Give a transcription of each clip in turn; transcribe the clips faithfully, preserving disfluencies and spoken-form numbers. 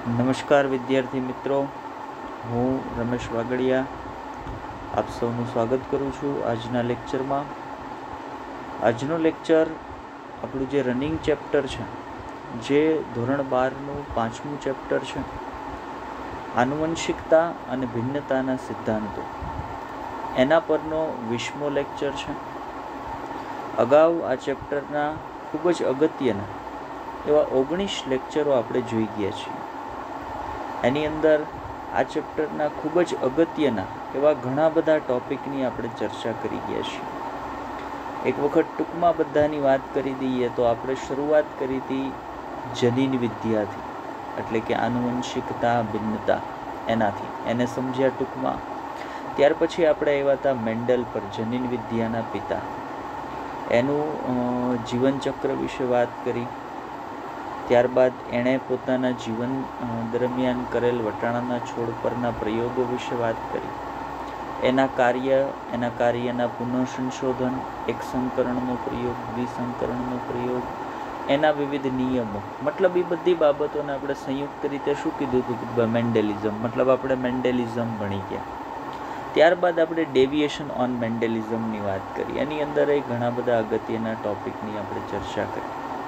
નમસ્કાર વિદ્યાર્થી મિત્રો, હું રમેશ વાગડિયા આપ સૌનું સ્વાગત કરું છું આજના લેક્ચરમાં. આજનો લેક્ચર આપણું જે રનિંગ ચેપ્ટર છે, જે ધોરણ બારનું પાંચમું ચેપ્ટર છે, આનુવંશિકતા અને ભિન્નતાના સિદ્ધાંતો, એના પરનો વીસમો લેક્ચર છે. અગાઉ આ ચેપ્ટરના ખૂબ જ અગત્યના એવા ઓગણીસ લેક્ચરો આપણે જોઈ ગયા છીએ. એની અંદર આ ચેપ્ટરના ખૂબ જ અગત્યના એવા ઘણા બધા ટોપિકની આપણે ચર્ચા કરી ગયા છીએ. એક વખત ટૂંકમાં બધાની વાત કરી દઈએ તો આપણે શરૂઆત કરી હતી જનીન વિદ્યાથી, એટલે કે આનુવંશિકતા ભિન્નતા, એનાથી એને સમજ્યા ટૂંકમાં. ત્યાર પછી આપણે આવ્યા હતા મેન્ડલ પર, જનીન વિદ્યાના પિતા, એનું જીવનચક્ર વિશે વાત કરી. ત્યારબાદ એણે પોતાના જીવન દરમિયાન કરેલ વટાણાના છોડ પરના પ્રયોગો વિશે વાત કરી. એના કાર્ય એના કાર્યના પુનઃસંશોધન, એક સંકરણનો પ્રયોગ, દ્વિસંકરણનો પ્રયોગ, એના વિવિધ નિયમો, મતલબ એ બધી બાબતોને આપણે સંયુક્ત રીતે શું કીધું હતું કે મેન્ડેલિઝમ, મતલબ આપણે મેન્ડેલિઝમ ભણી ગયા. ત્યારબાદ આપણે ડેવિએશન ઓન મેન્ડેલિઝમની વાત કરી. એની અંદર એ ઘણા બધા અગત્યના ટોપિકની આપણે ચર્ચા કરી.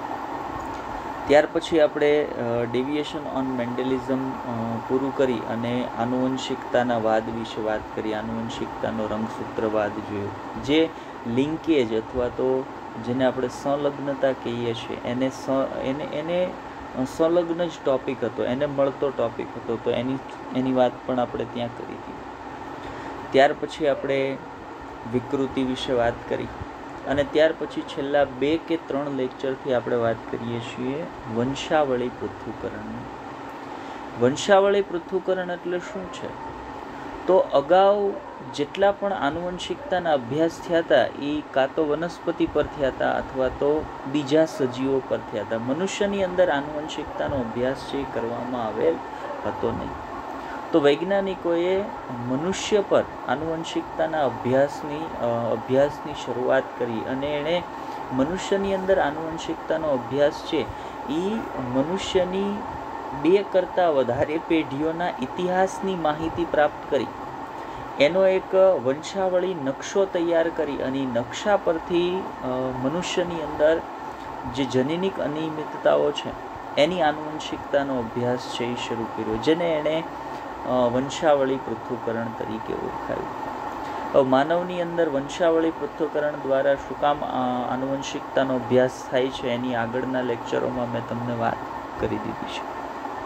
ત્યાર પછી આપણે ડેવિએશન ઓન મેન્ડેલિઝમ પૂરું કરી અને આનુવંશિકતાના વાદ વિશે વાત કરી. આનુવંશિકતાનો રંગસૂત્રવાદ જોયો, જે લિંકેજ અથવા તો જેને આપણે સંલગ્નતા કહીએ છીએ, એને સ એને એને સંલગ્ન જ ટોપિક હતો, એને મળતો ટોપિક હતો, તો એની એની વાત પણ આપણે ત્યાં કરી હતી. ત્યાર પછી આપણે વિકૃતિ વિશે વાત કરી અને ત્યાર પછી છેલ્લા બે કે ત્રણ લેક્ચરથી આપણે વાત કરીએ છીએ વંશાવળી પૃથ્થકરણની. વંશાવળી પૃથ્થકરણ એટલે શું છે? તો અગાઉ જેટલા પણ આનુવંશિકતાના અભ્યાસ થયા હતા એ કાં તો વનસ્પતિ પર થયા હતા અથવા તો બીજા સજીવો પર થયા હતા. મનુષ્યની અંદર આનુવંશિકતાનો અભ્યાસ છે એ કરવામાં આવેલ હતો નહીં. તો વૈજ્ઞાનિકોએ મનુષ્ય પર આનુવંશિકતાના અભ્યાસની અભ્યાસની શરૂઆત કરી અને એણે મનુષ્યની અંદર આનુવંશિકતાનો અભ્યાસ છે એ મનુષ્યની બે કરતાં વધારે પેઢીઓના ઇતિહાસની માહિતી પ્રાપ્ત કરી. એનો એક વંશાવળી નકશો તૈયાર કરી અને નકશા પરથી મનુષ્યની અંદર જે જનીનિક અનિયમિતતાઓ છે એની આનુવંશિકતાનો અભ્યાસ છે એ શરૂ કર્યો, જેને એણે વંશાવળી પૃથ્થકરણ તરીકે ઓળખાયું. માનવની અંદર વંશાવળી પૃથ્થકરણ દ્વારા શું કામ આનુવંશિકતાનો અભ્યાસ થાય છે એની આગળના લેક્ચરોમાં મેં તમને વાત કરી દીધી છે.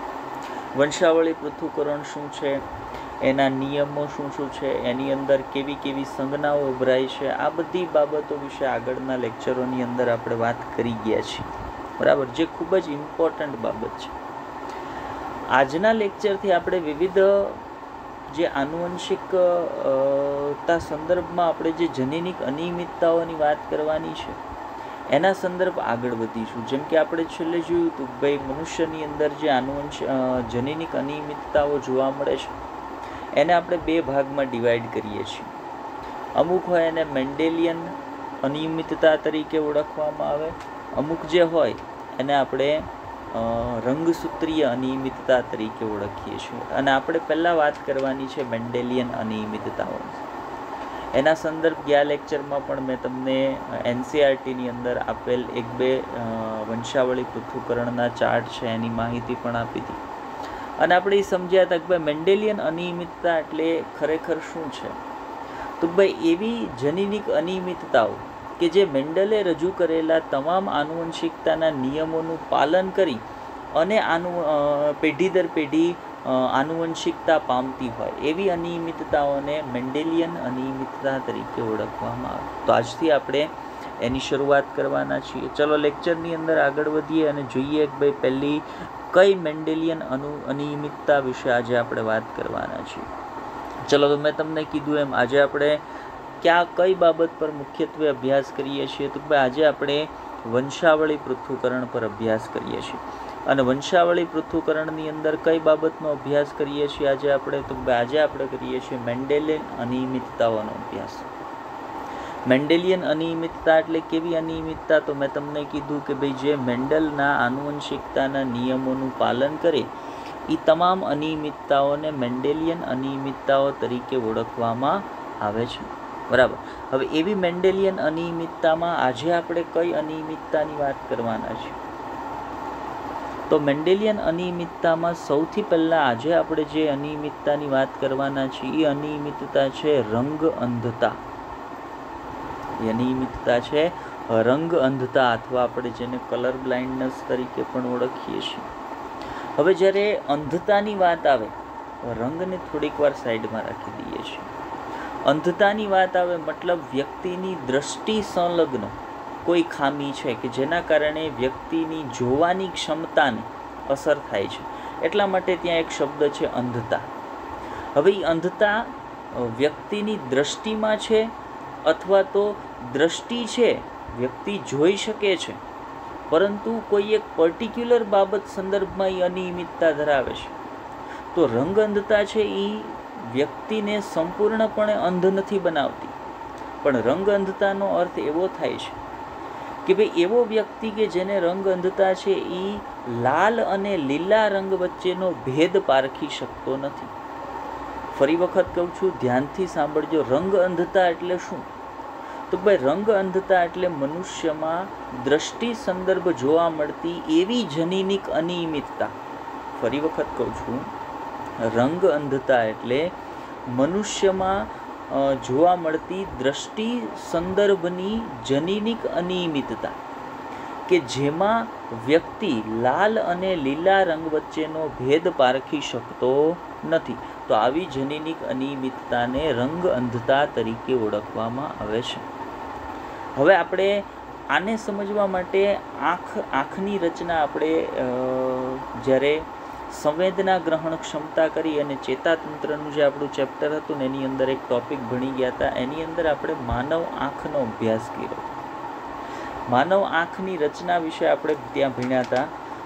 વંશાવળી પૃથ્થકરણ શું છે, એના નિયમો શું શું છે, એની અંદર કેવી કેવી સંજ્ઞાઓ ઉભરાય છે, આ બધી બાબતો વિશે આગળના લેક્ચરોની અંદર આપણે વાત કરી ગયા છીએ, બરાબર, જે ખૂબ જ ઇમ્પોર્ટન્ટ બાબત છે. આજના લેક્ચરથી આપણે વિવિધ જે આનુવંશિકતા સંદર્ભમાં આપણે જે જનીનિક અનિયમિતતાઓની વાત કરવાની છે એના સંદર્ભ આગળ વધીશું. જેમ કે આપણે છેલ્લે જોયું હતું ભાઈ મનુષ્યની અંદર જે આનુવંશ જનીનિક અનિયમિતતાઓ જોવા મળે છે એને આપણે બે ભાગમાં ડિવાઈડ કરીએ છીએ. અમુક હોય એને મેન્ડેલિયન અનિયમિતતા તરીકે ઓળખવામાં આવે, અમુક જે હોય એને આપણે રંગસૂત્રીય અનિયમિતતા તરીકે ઓળખીએ છીએ. અને આપણે પહેલાં વાત કરવાની છે મેન્ડેલિયન અનિયમિતતાઓ. એના સંદર્ભ ગયા લેક્ચરમાં પણ મેં તમને એનસીઆરટીની અંદર આપેલ એક બે વંશાવળી પૃથ્થકરણના ચાર્ટ છે એની માહિતી પણ આપી હતી. અને આપણે એ સમજ્યા હતા કે ભાઈ મેન્ડેલિયન અનિયમિતતા એટલે ખરેખર શું છે. તો ભાઈ એવી જનીનિક અનિયમિતતાઓ કે જે મેન્ડલે રજૂ કરેલા તમામ આનુવંશિકતાના નિયમોનું પાલન કરી અને આનુ પેઢી દર પેઢી આનુવંશિકતા પામતી હોય એવી અનિયમિતતાઓને મેન્ડેલિયન અનિયમિતતા તરીકે ઓળખવામાં આવે. તો આજથી આપણે એની શરૂઆત કરવાના છીએ. ચલો લેક્ચરની અંદર આગળ વધીએ અને જોઈએ કે ભાઈ પહેલી કઈ મેન્ડેલિયન અનુ અનિયમિતતા વિશે આજે આપણે વાત કરવાના છીએ. ચલો, તો મેં તમને કીધું એમ આજે આપણે ક્યાં કઈ બાબત પર મુખ્યત્વે અભ્યાસ કરીએ છીએ? તો ભાઈ આજે આપણે વંશાવળી પૃથ્થકરણ પર અભ્યાસ કરીએ છીએ. અને વંશાવળી પૃથ્થકરણની અંદર કઈ બાબતનો અભ્યાસ કરીએ છીએ આજે આપણે? તો ભાઈ આજે આપણે કરીએ છીએ મેન્ડેલિયન અનિયમિતતાઓનો અભ્યાસ. મેન્ડેલિયન અનિયમિતતા એટલે કેવી અનિયમિતતા? તો મેં તમને કીધું કે ભાઈ જે મેન્ડલના આનુવંશિકતાના નિયમોનું પાલન કરે એ તમામ અનિયમિતતાઓને મેન્ડેલિયન અનિયમિતતાઓ તરીકે ઓળખવામાં આવે છે. બરાબર. હવે એવી મેન્ડેલિયન અનિયમિતતામાં આજે આપણે કઈ અનિયમિતતાની વાત કરવાના છે? તો મેન્ડેલિયન અનિયમિતતામાં સૌથી પહેલાં આજે આપણે જે અનિયમિતતાની વાત કરવાના છીએ એ અનિયમિતતા છે રંગ અંધતા. એ અનિયમિતતા છે રંગ અંધતા, અથવા આપણે જેને કલર બ્લાઇન્ડનેસ તરીકે પણ ઓળખીએ છીએ. હવે જ્યારે અંધતાની વાત આવે, રંગને થોડીક વાર સાઈડમાં રાખી દઈએ છીએ. અંધતાની વાત આવે મતલબ વ્યક્તિની દ્રષ્ટિ સંલગ્ન કોઈ ખામી છે કે જેના કારણે વ્યક્તિની જોવાની ક્ષમતાને અસર થાય છે, એટલા માટે ત્યાં એક શબ્દ છે અંધતા. હવે એ અંધતા વ્યક્તિની દ્રષ્ટિમાં છે, અથવા તો દ્રષ્ટિ છે, વ્યક્તિ જોઈ શકે છે, પરંતુ કોઈ એક પર્ટિક્યુલર બાબત સંદર્ભમાં એ અનિયમિતતા ધરાવે છે. તો રંગ અંધતા છે એ વ્યક્તિને સંપૂર્ણપણે અંધ નથી બનાવતી, પણ રંગ અંધતાનો અર્થ એવો થાય છે કે ભાઈ એવો વ્યક્તિ કે જેને રંગ અંધતા છે એ લાલ અને લીલા રંગ વચ્ચેનો ભેદ પારખી શકતો નથી. ફરી વખત કહું છું, ધ્યાનથી સાંભળજો. રંગ અંધતા એટલે શું? તો ભાઈ રંગ અંધતા એટલે મનુષ્યમાં દ્રષ્ટિ સંદર્ભ જોવા મળતી એવી જનીનિક અનિયમિતતા. ફરી વખત કહું છું, રંગ અંધતા એટલે મનુષ્યમાં જોવા મળતી દ્રષ્ટિ સંદર્ભની જનીનિક અનિયમિતતા કે જેમાં વ્યક્તિ લાલ અને લીલા રંગ વચ્ચેનો ભેદ પારખી શકતો નથી. તો આવી જનીનિક અનિયમિતતાને રંગ અંધતા તરીકે ઓળખવામાં આવે છે. હવે આપણે આને સમજવા માટે આંખ આંખની રચના આપણે જ્યારે સંવેદના ગ્રહણ ક્ષમતા કરી અને ચેતાતંત્રનું જે આપણું ચેપ્ટર હતું ને એની અંદર એક ટોપિક ભણી ગયા હતા. એની અંદર આપણે માનવ આંખનો અભ્યાસ કર્યો. માનવ આંખની રચના વિશે આપણે ત્યાં ભણ્યા હતા.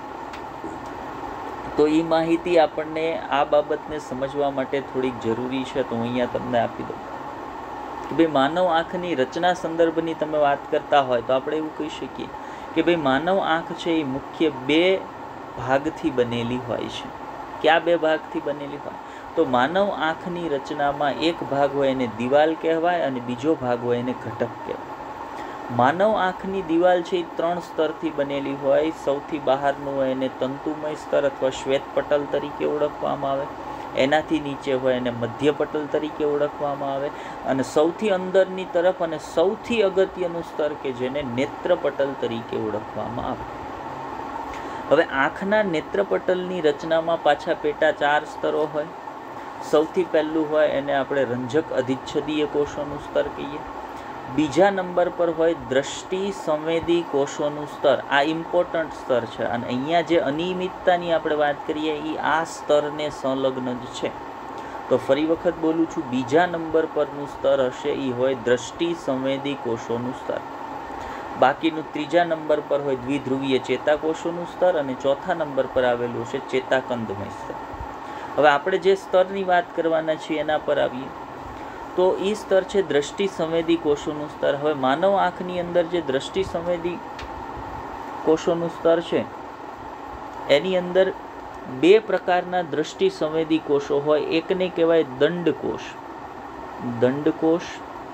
તો એ માહિતી આપણને આ બાબતને સમજવા માટે થોડીક જરૂરી છે, તો હું અહીંયા તમને આપી દઉં કે ભાઈ માનવ આંખની રચના સંદર્ભની તમે વાત કરતા હોય તો આપણે એવું કહી શકીએ કે ભાઈ માનવ આંખ છે એ મુખ્ય બે ભાગથી બનેલી હોય છે. કયા બે ભાગથી બનેલી હોય? તો માનવ આંખની રચનામાં એક ભાગ હોય એને દિવાલ કહેવાય અને બીજો ભાગ હોય એને ઘટક કહેવાય. માનવ આંખની દિવાલ છે એ ત્રણ સ્તરથી બનેલી હોય. સૌથી બહારનું હોય એને તંતુમય સ્તર અથવા શ્વેત પટલ તરીકે ઓળખવામાં આવે. એનાથી નીચે હોય એને મધ્ય પટલ તરીકે ઓળખવામાં આવે. અને સૌથી અંદરની તરફ અને સૌથી અગત્યનું સ્તર કે જેને નેત્ર પટલ તરીકે ઓળખવામાં આવે. હવે આંખના નેત્રપટલની રચનામાં પાછા પેટા ચાર સ્તરો હોય. સૌથી પહેલું હોય એને આપણે રંજક અધિચ્છદીય કોષોનું સ્તર કહીએ. બીજા નંબર પર હોય દ્રષ્ટિ સંવેદી કોષોનું સ્તર. આ ઇમ્પોર્ટન્ટ સ્તર છે અને અહીંયા જે અનિયમિતતાની આપણે વાત કરીએ એ આ સ્તરને સંલગ્ન જ છે. તો ફરી વખત બોલું છું, બીજા નંબર પરનું સ્તર હશે એ હોય દ્રષ્ટિ સંવેદી કોષોનું સ્તર. બાકીનું ત્રીજા નંબર પર હોય દ્વિધ્રુવીય ચેતાકોષોનું સ્તર અને ચોથા નંબર પર આવેલું છે ચેતાકંદમય સ્તર. હવે આપણે જે સ્તરની વાત કરવાના છીએ એના પર આવીએ તો એ સ્તર છે દ્રષ્ટિ સંવેદી કોષોનું સ્તર. હવે માનવ આંખની અંદર જે દ્રષ્ટિ સંવેદી કોષોનું સ્તર છે એની અંદર બે પ્રકારના દ્રષ્ટિ સંવેદી કોષો હોય. એકને કહેવાય દંડકોષ. દંડકોષ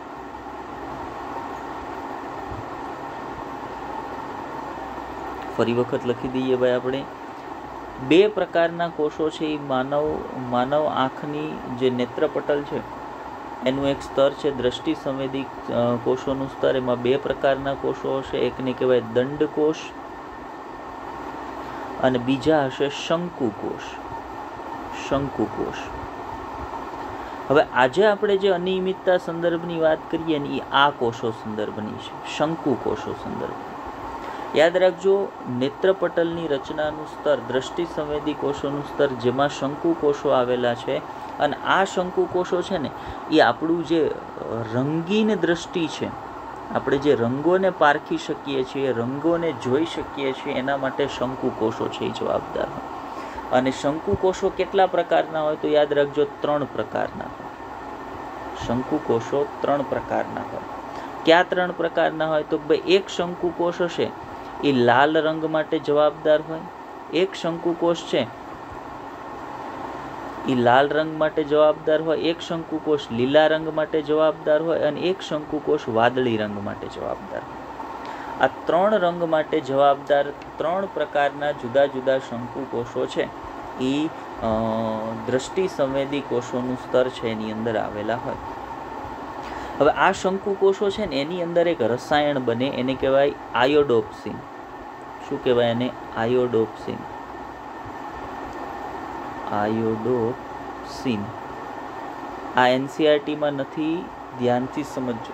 ફરી વખત લખી દઈએ ભાઈ આપણે. બે પ્રકારના કોષો છે એ માનવ માનવ આંખની જે નેત્રપટલ છે એનું એક સ્તર છે દ્રષ્ટિ સંવેદી કોષોનું સ્તર. એમાં બે પ્રકારના કોષો હશે. એકને કહેવાય દંડકોષ અને બીજા હશે શંકુકોષ. શંકુકોષ. હવે આજે આપણે જે અનિયમિતતા સંદર્ભની વાત કરીએ ને એ આ કોષો સંદર્ભની છે, શંકુકોષો સંદર્ભ. યાદ રાખજો, નેત્રપટલની રચનાનું સ્તર દ્રષ્ટિ સંવેદી કોષોનું સ્તર જેમાં શંકુકોષો આવેલા છે. અને આ શંકુકોષો છે ને એ આપણું જે રંગીન દ્રષ્ટિ છે, આપણે જે રંગોને પારખી શકીએ છીએ, રંગોને જોઈ શકીએ છીએ, એના માટે શંકુકોષો છે એ જવાબદાર હોય. અને શંકુકોષો કેટલા પ્રકારના હોય તો યાદ રાખજો, ત્રણ પ્રકારના હોય. શંકુકોષો ત્રણ પ્રકારના હોય. કયા ત્રણ પ્રકારના હોય તો ભાઈ એક શંકુકોષ હશે એ લાલ રંગ માટે જવાબદાર હોય. એક શંકુકોષ છે એ લાલ રંગ માટે જવાબદાર હોય, એક શંકુકોષ લીલા રંગ માટે જવાબદાર હોય અને એક શંકુકોષ વાદળી રંગ માટે જવાબદાર હોય. આ ત્રણ રંગ માટે જવાબદાર ત્રણ પ્રકારના જુદા જુદા શંકુકોષો છે એ દ્રષ્ટિ સંવેદી કોષોનું સ્તર છે એની અંદર આવેલા હોય. હવે આ શંકુકોષો છે ને એની અંદર એક રસાયણ બને, એને કહેવાય આયોડોપ્સિન. શું કહેવાય એને? આયોડોપ્સિન. આયોડોપ્સિન. આ એનસીઆરટીમાં નથી, ધ્યાનથી સમજજો.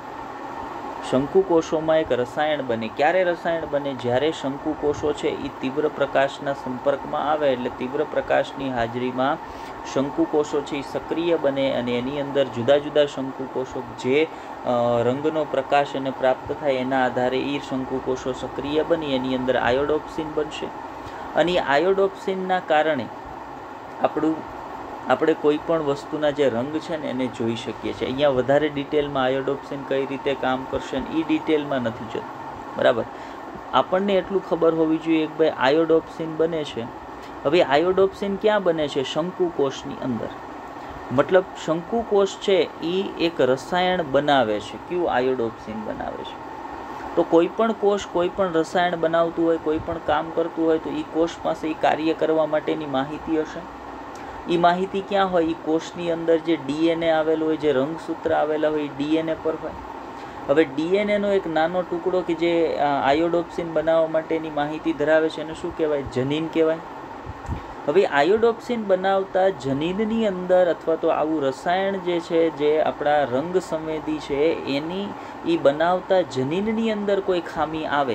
શંકુકોષોમાં એક રસાયણ બને. ક્યારે રસાયણ બને? જ્યારે શંકુકોષો છે એ તીવ્ર પ્રકાશના સંપર્કમાં આવે, એટલે તીવ્ર પ્રકાશની હાજરીમાં શંકુકોષો છે એ સક્રિય બને અને એની અંદર જુદા જુદા શંકુકોષો જે રંગનો પ્રકાશ એને પ્રાપ્ત થાય એના આધારે એ શંકુકોષો સક્રિય બની એની અંદર આયોડોપ્સિન બનશે. અને એ આયોડોપ્સિનના કારણે આપણું આપણે કોઈ પણ વસ્તુના જે રંગ છે ને એને જોઈ શકીએ છીએ. અહીંયા વધારે ડિટેલમાં આયોડોપ્સિન કઈ રીતે કામ કરશે ને એ ડિટેલમાં નથી જતું, બરાબર. આપણને એટલું ખબર હોવી જોઈએ કે ભાઈ આયોડોપ્સિન બને છે. હવે આયોડોપ્સિન ક્યાં બને છે? શંકુકોષની અંદર. મતલબ શંકુકોષ છે એ એક રસાયણ બનાવે છે. કયું? આયોડોપ્સિન બનાવે છે. તો કોઈ પણ કોષ કોઈ પણ રસાયણ બનાવતું હોય, કોઈ પણ કામ કરતું હોય તો એ કોષ પાસે એ કાર્ય કરવા માટેની માહિતી હશે. એ માહિતી ક્યાં હોય? એ કોષની અંદર જે ડીએનએ આવેલું હોય, જે રંગસૂત્ર આવેલા હોય, એ ડીએનએ પર હોય. હવે ડીએનએનો એક નાનો ટુકડો કે જે આયોડોપ્સિન બનાવવા માટેની માહિતી ધરાવે છે એને શું કહેવાય? જનીન કહેવાય. હવે આયોડોપ્સિન બનાવતા જનીનની અંદર અથવા તો આવું રસાયણ જે છે જે આપણા રંગ સંવેદી છે એની એ બનાવતા જનીનની અંદર કોઈ ખામી આવે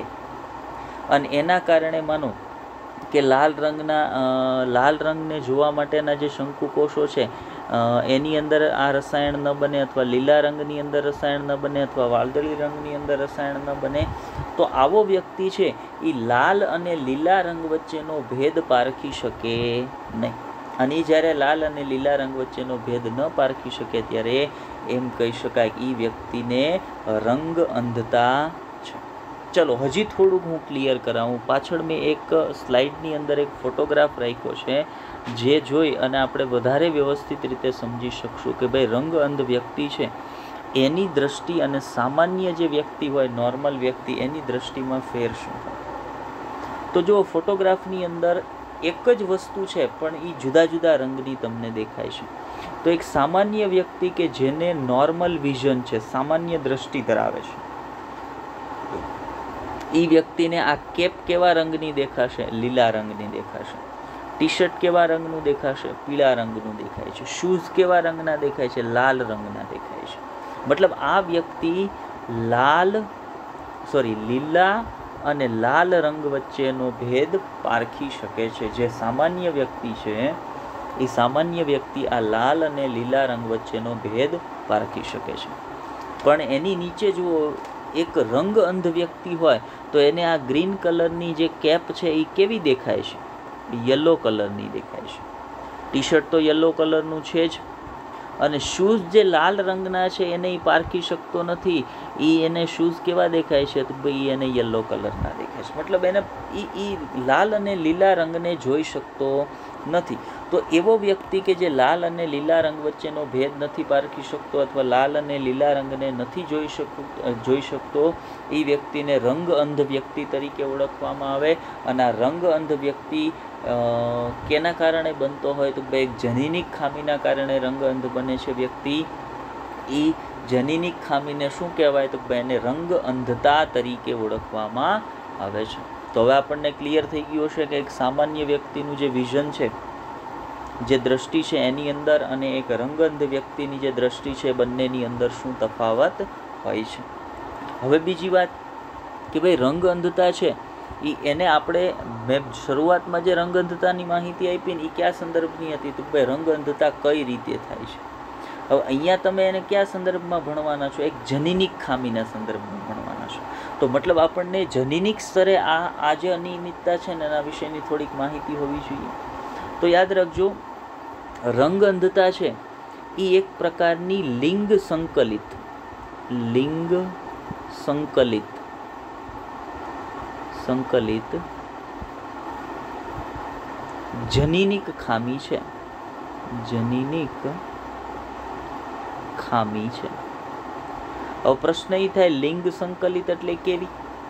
અને એના કારણે માનો કે લાલ રંગના લાલ રંગને જોવા માટેના જે શંકુકોષો છે એની અંદર આ રસાયણ ન બને, અથવા લીલા રંગની અંદર રસાયણ ન બને, અથવા વાદળી રંગની અંદર રસાયણ ન બને, તો આવો વ્યક્તિ છે એ લાલ અને લીલા રંગ વચ્ચેનો ભેદ પારખી શકે નહીં. અને જ્યારે લાલ અને લીલા રંગ વચ્ચેનો ભેદ ન પારખી શકે ત્યારે એમ કહી શકાય કે એ વ્યક્તિને રંગ અંધતા છે. ચલો હજી થોડુંક હું ક્લિયર કરાવું. પાછળ મેં એક સ્લાઇડની અંદર એક ફોટોગ્રાફ રાખ્યો છે જે જોઈ અને આપણે વધારે વ્યવસ્થિત રીતે સમજી શકશું કે ભાઈ રંગ અંધ વ્યક્તિ છે એની દ્રષ્ટિ અને સામાન્ય જે વ્યક્તિ હોય, નોર્મલ વ્યક્તિ, એની દ્રષ્ટિમાં ફેર શું હોય. તો જો ફોટોગ્રાફની અંદર એક જ વસ્તુ છે પણ એ જુદા જુદા રંગની તમને દેખાય છે. તો એક સામાન્ય વ્યક્તિ કે જેને નોર્મલ વિઝન છે, સામાન્ય દ્રષ્ટિ ધરાવે છે, એ વ્યક્તિને આ કેપ કેવા રંગની દેખાશે? લીલા રંગની દેખાશે. ટી શર્ટ કેવા રંગનું દેખાશે? પીળા રંગનું દેખાય છે. શૂઝ કેવા રંગના દેખાય છે? લાલ રંગના દેખાય છે. મતલબ આ વ્યક્તિ લાલ સોરી લીલા અને લાલ રંગ વચ્ચેનો ભેદ પારખી શકે છે. જે સામાન્ય વ્યક્તિ છે એ સામાન્ય વ્યક્તિ આ લાલ અને લીલા રંગ વચ્ચેનો ભેદ પારખી શકે છે. પણ એની નીચે જુઓ, એક રંગ અંધ વ્યક્તિ હોય તો એને આ ગ્રીન કલરની જે કેપ છે એ કેવી દેખાય છે? યલો કલરની દેખાય છે. ટી શર્ટ તો યલો કલરનું છે જ. અને શૂઝ જે લાલ રંગના છે એને એ પારખી શકતો નથી. એ એને શૂઝ કેવા દેખાય છે? તો ભાઈ એને યલો કલરના દેખાય છે. મતલબ એને એ એ લાલ અને લીલા રંગને જોઈ શકતો નથી. તો એવો વ્યક્તિ કે જે લાલ અને લીલા રંગ વચ્ચેનો ભેદ નથી પારખી શકતો અથવા લાલ અને લીલા રંગને નથી જોઈ શકતો જોઈ શકતો એ વ્યક્તિને રંગ અંધ વ્યક્તિ તરીકે ઓળખવામાં આવે. અને આ રંગ અંધ વ્યક્તિ કેના કારણે બનતો હોય? તો બે એક જનીનિક ખામીના કારણે રંગ અંધ બને છે વ્યક્તિ. એ જનીનિક ખામીને શું કહેવાય? તો એને રંગ અંધતા તરીકે ઓળખવામાં આવે છે. તો હવે આપણને ક્લિયર થઈ ગયું હશે કે એક સામાન્ય વ્યક્તિનું જે વિઝન છે, જે દ્રષ્ટિ છે એની અંદર અને એક રંગઅંધ વ્યક્તિની જે દ્રષ્ટિ છે બંનેની અંદર શું તફાવત હોય છે. હવે બીજી વાત કે ભાઈ રંગ અંધતા છે એ એને આપણે મેં શરૂઆતમાં જે રંગ અંધતાની માહિતી આપી ને એ કયા સંદર્ભની હતી? તો ભાઈ રંગ અંધતા કઈ રીતે થાય છે. હવે અહીંયા તમે એને કયા સંદર્ભમાં ભણવાના છો? એક જનીનિક ખામીના સંદર્ભમાં ભણવાના છો. તો મતલબ આપણને જનીનિક સ્તરે આ આ જે અનિયમિતતા છે ને એના વિશેની થોડીક માહિતી હોવી જોઈએ. તો યાદ રાખજો, રંગ અંધતા છે એ એક પ્રકારની લિંગ સંકલિત લિંગ સંકલિત સંકલિત જનીનિક ખામી છે. જનીનિક ખામી છે. હવે પ્રશ્ન એ થાય લિંગ સંકલિત એટલે કેવી?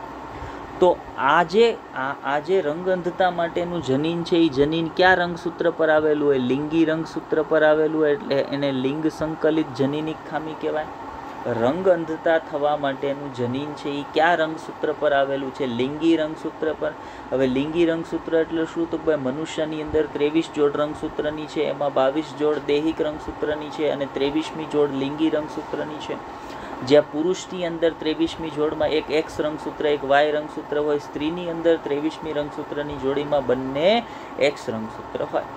તો આ જે આ જે રંગ અંધતા માટેનું જનીન છે એ જનીન ક્યાં રંગસૂત્ર પર આવેલું હોય? લિંગી રંગસૂત્ર પર આવેલું હોય એટલે એને લિંગ સંકલિત જનીનિક ખામી કહેવાય. રંગ અંધતા થવા માટેનું જનીન છે એ ક્યાં રંગસૂત્ર પર આવેલું છે? લિંગી રંગસૂત્ર પર. હવે લિંગી રંગસૂત્ર એટલે શું? તો ભાઈ મનુષ્યની અંદર ત્રેવીસ જોડ રંગસૂત્રની છે, એમાં બાવીસ જોડ દૈહિક રંગસૂત્રની છે અને ત્રેવીસમી જોડ લિંગી રંગસૂત્રની છે. જ્યાં પુરુષની અંદર ત્રેવીસમી જોડમાં એક એક્સ રંગસૂત્ર એક વાય રંગસૂત્ર હોય, સ્ત્રીની અંદર ત્રેવીસમી રંગસૂત્રની જોડીમાં બંને એક્સ રંગસૂત્ર હોય.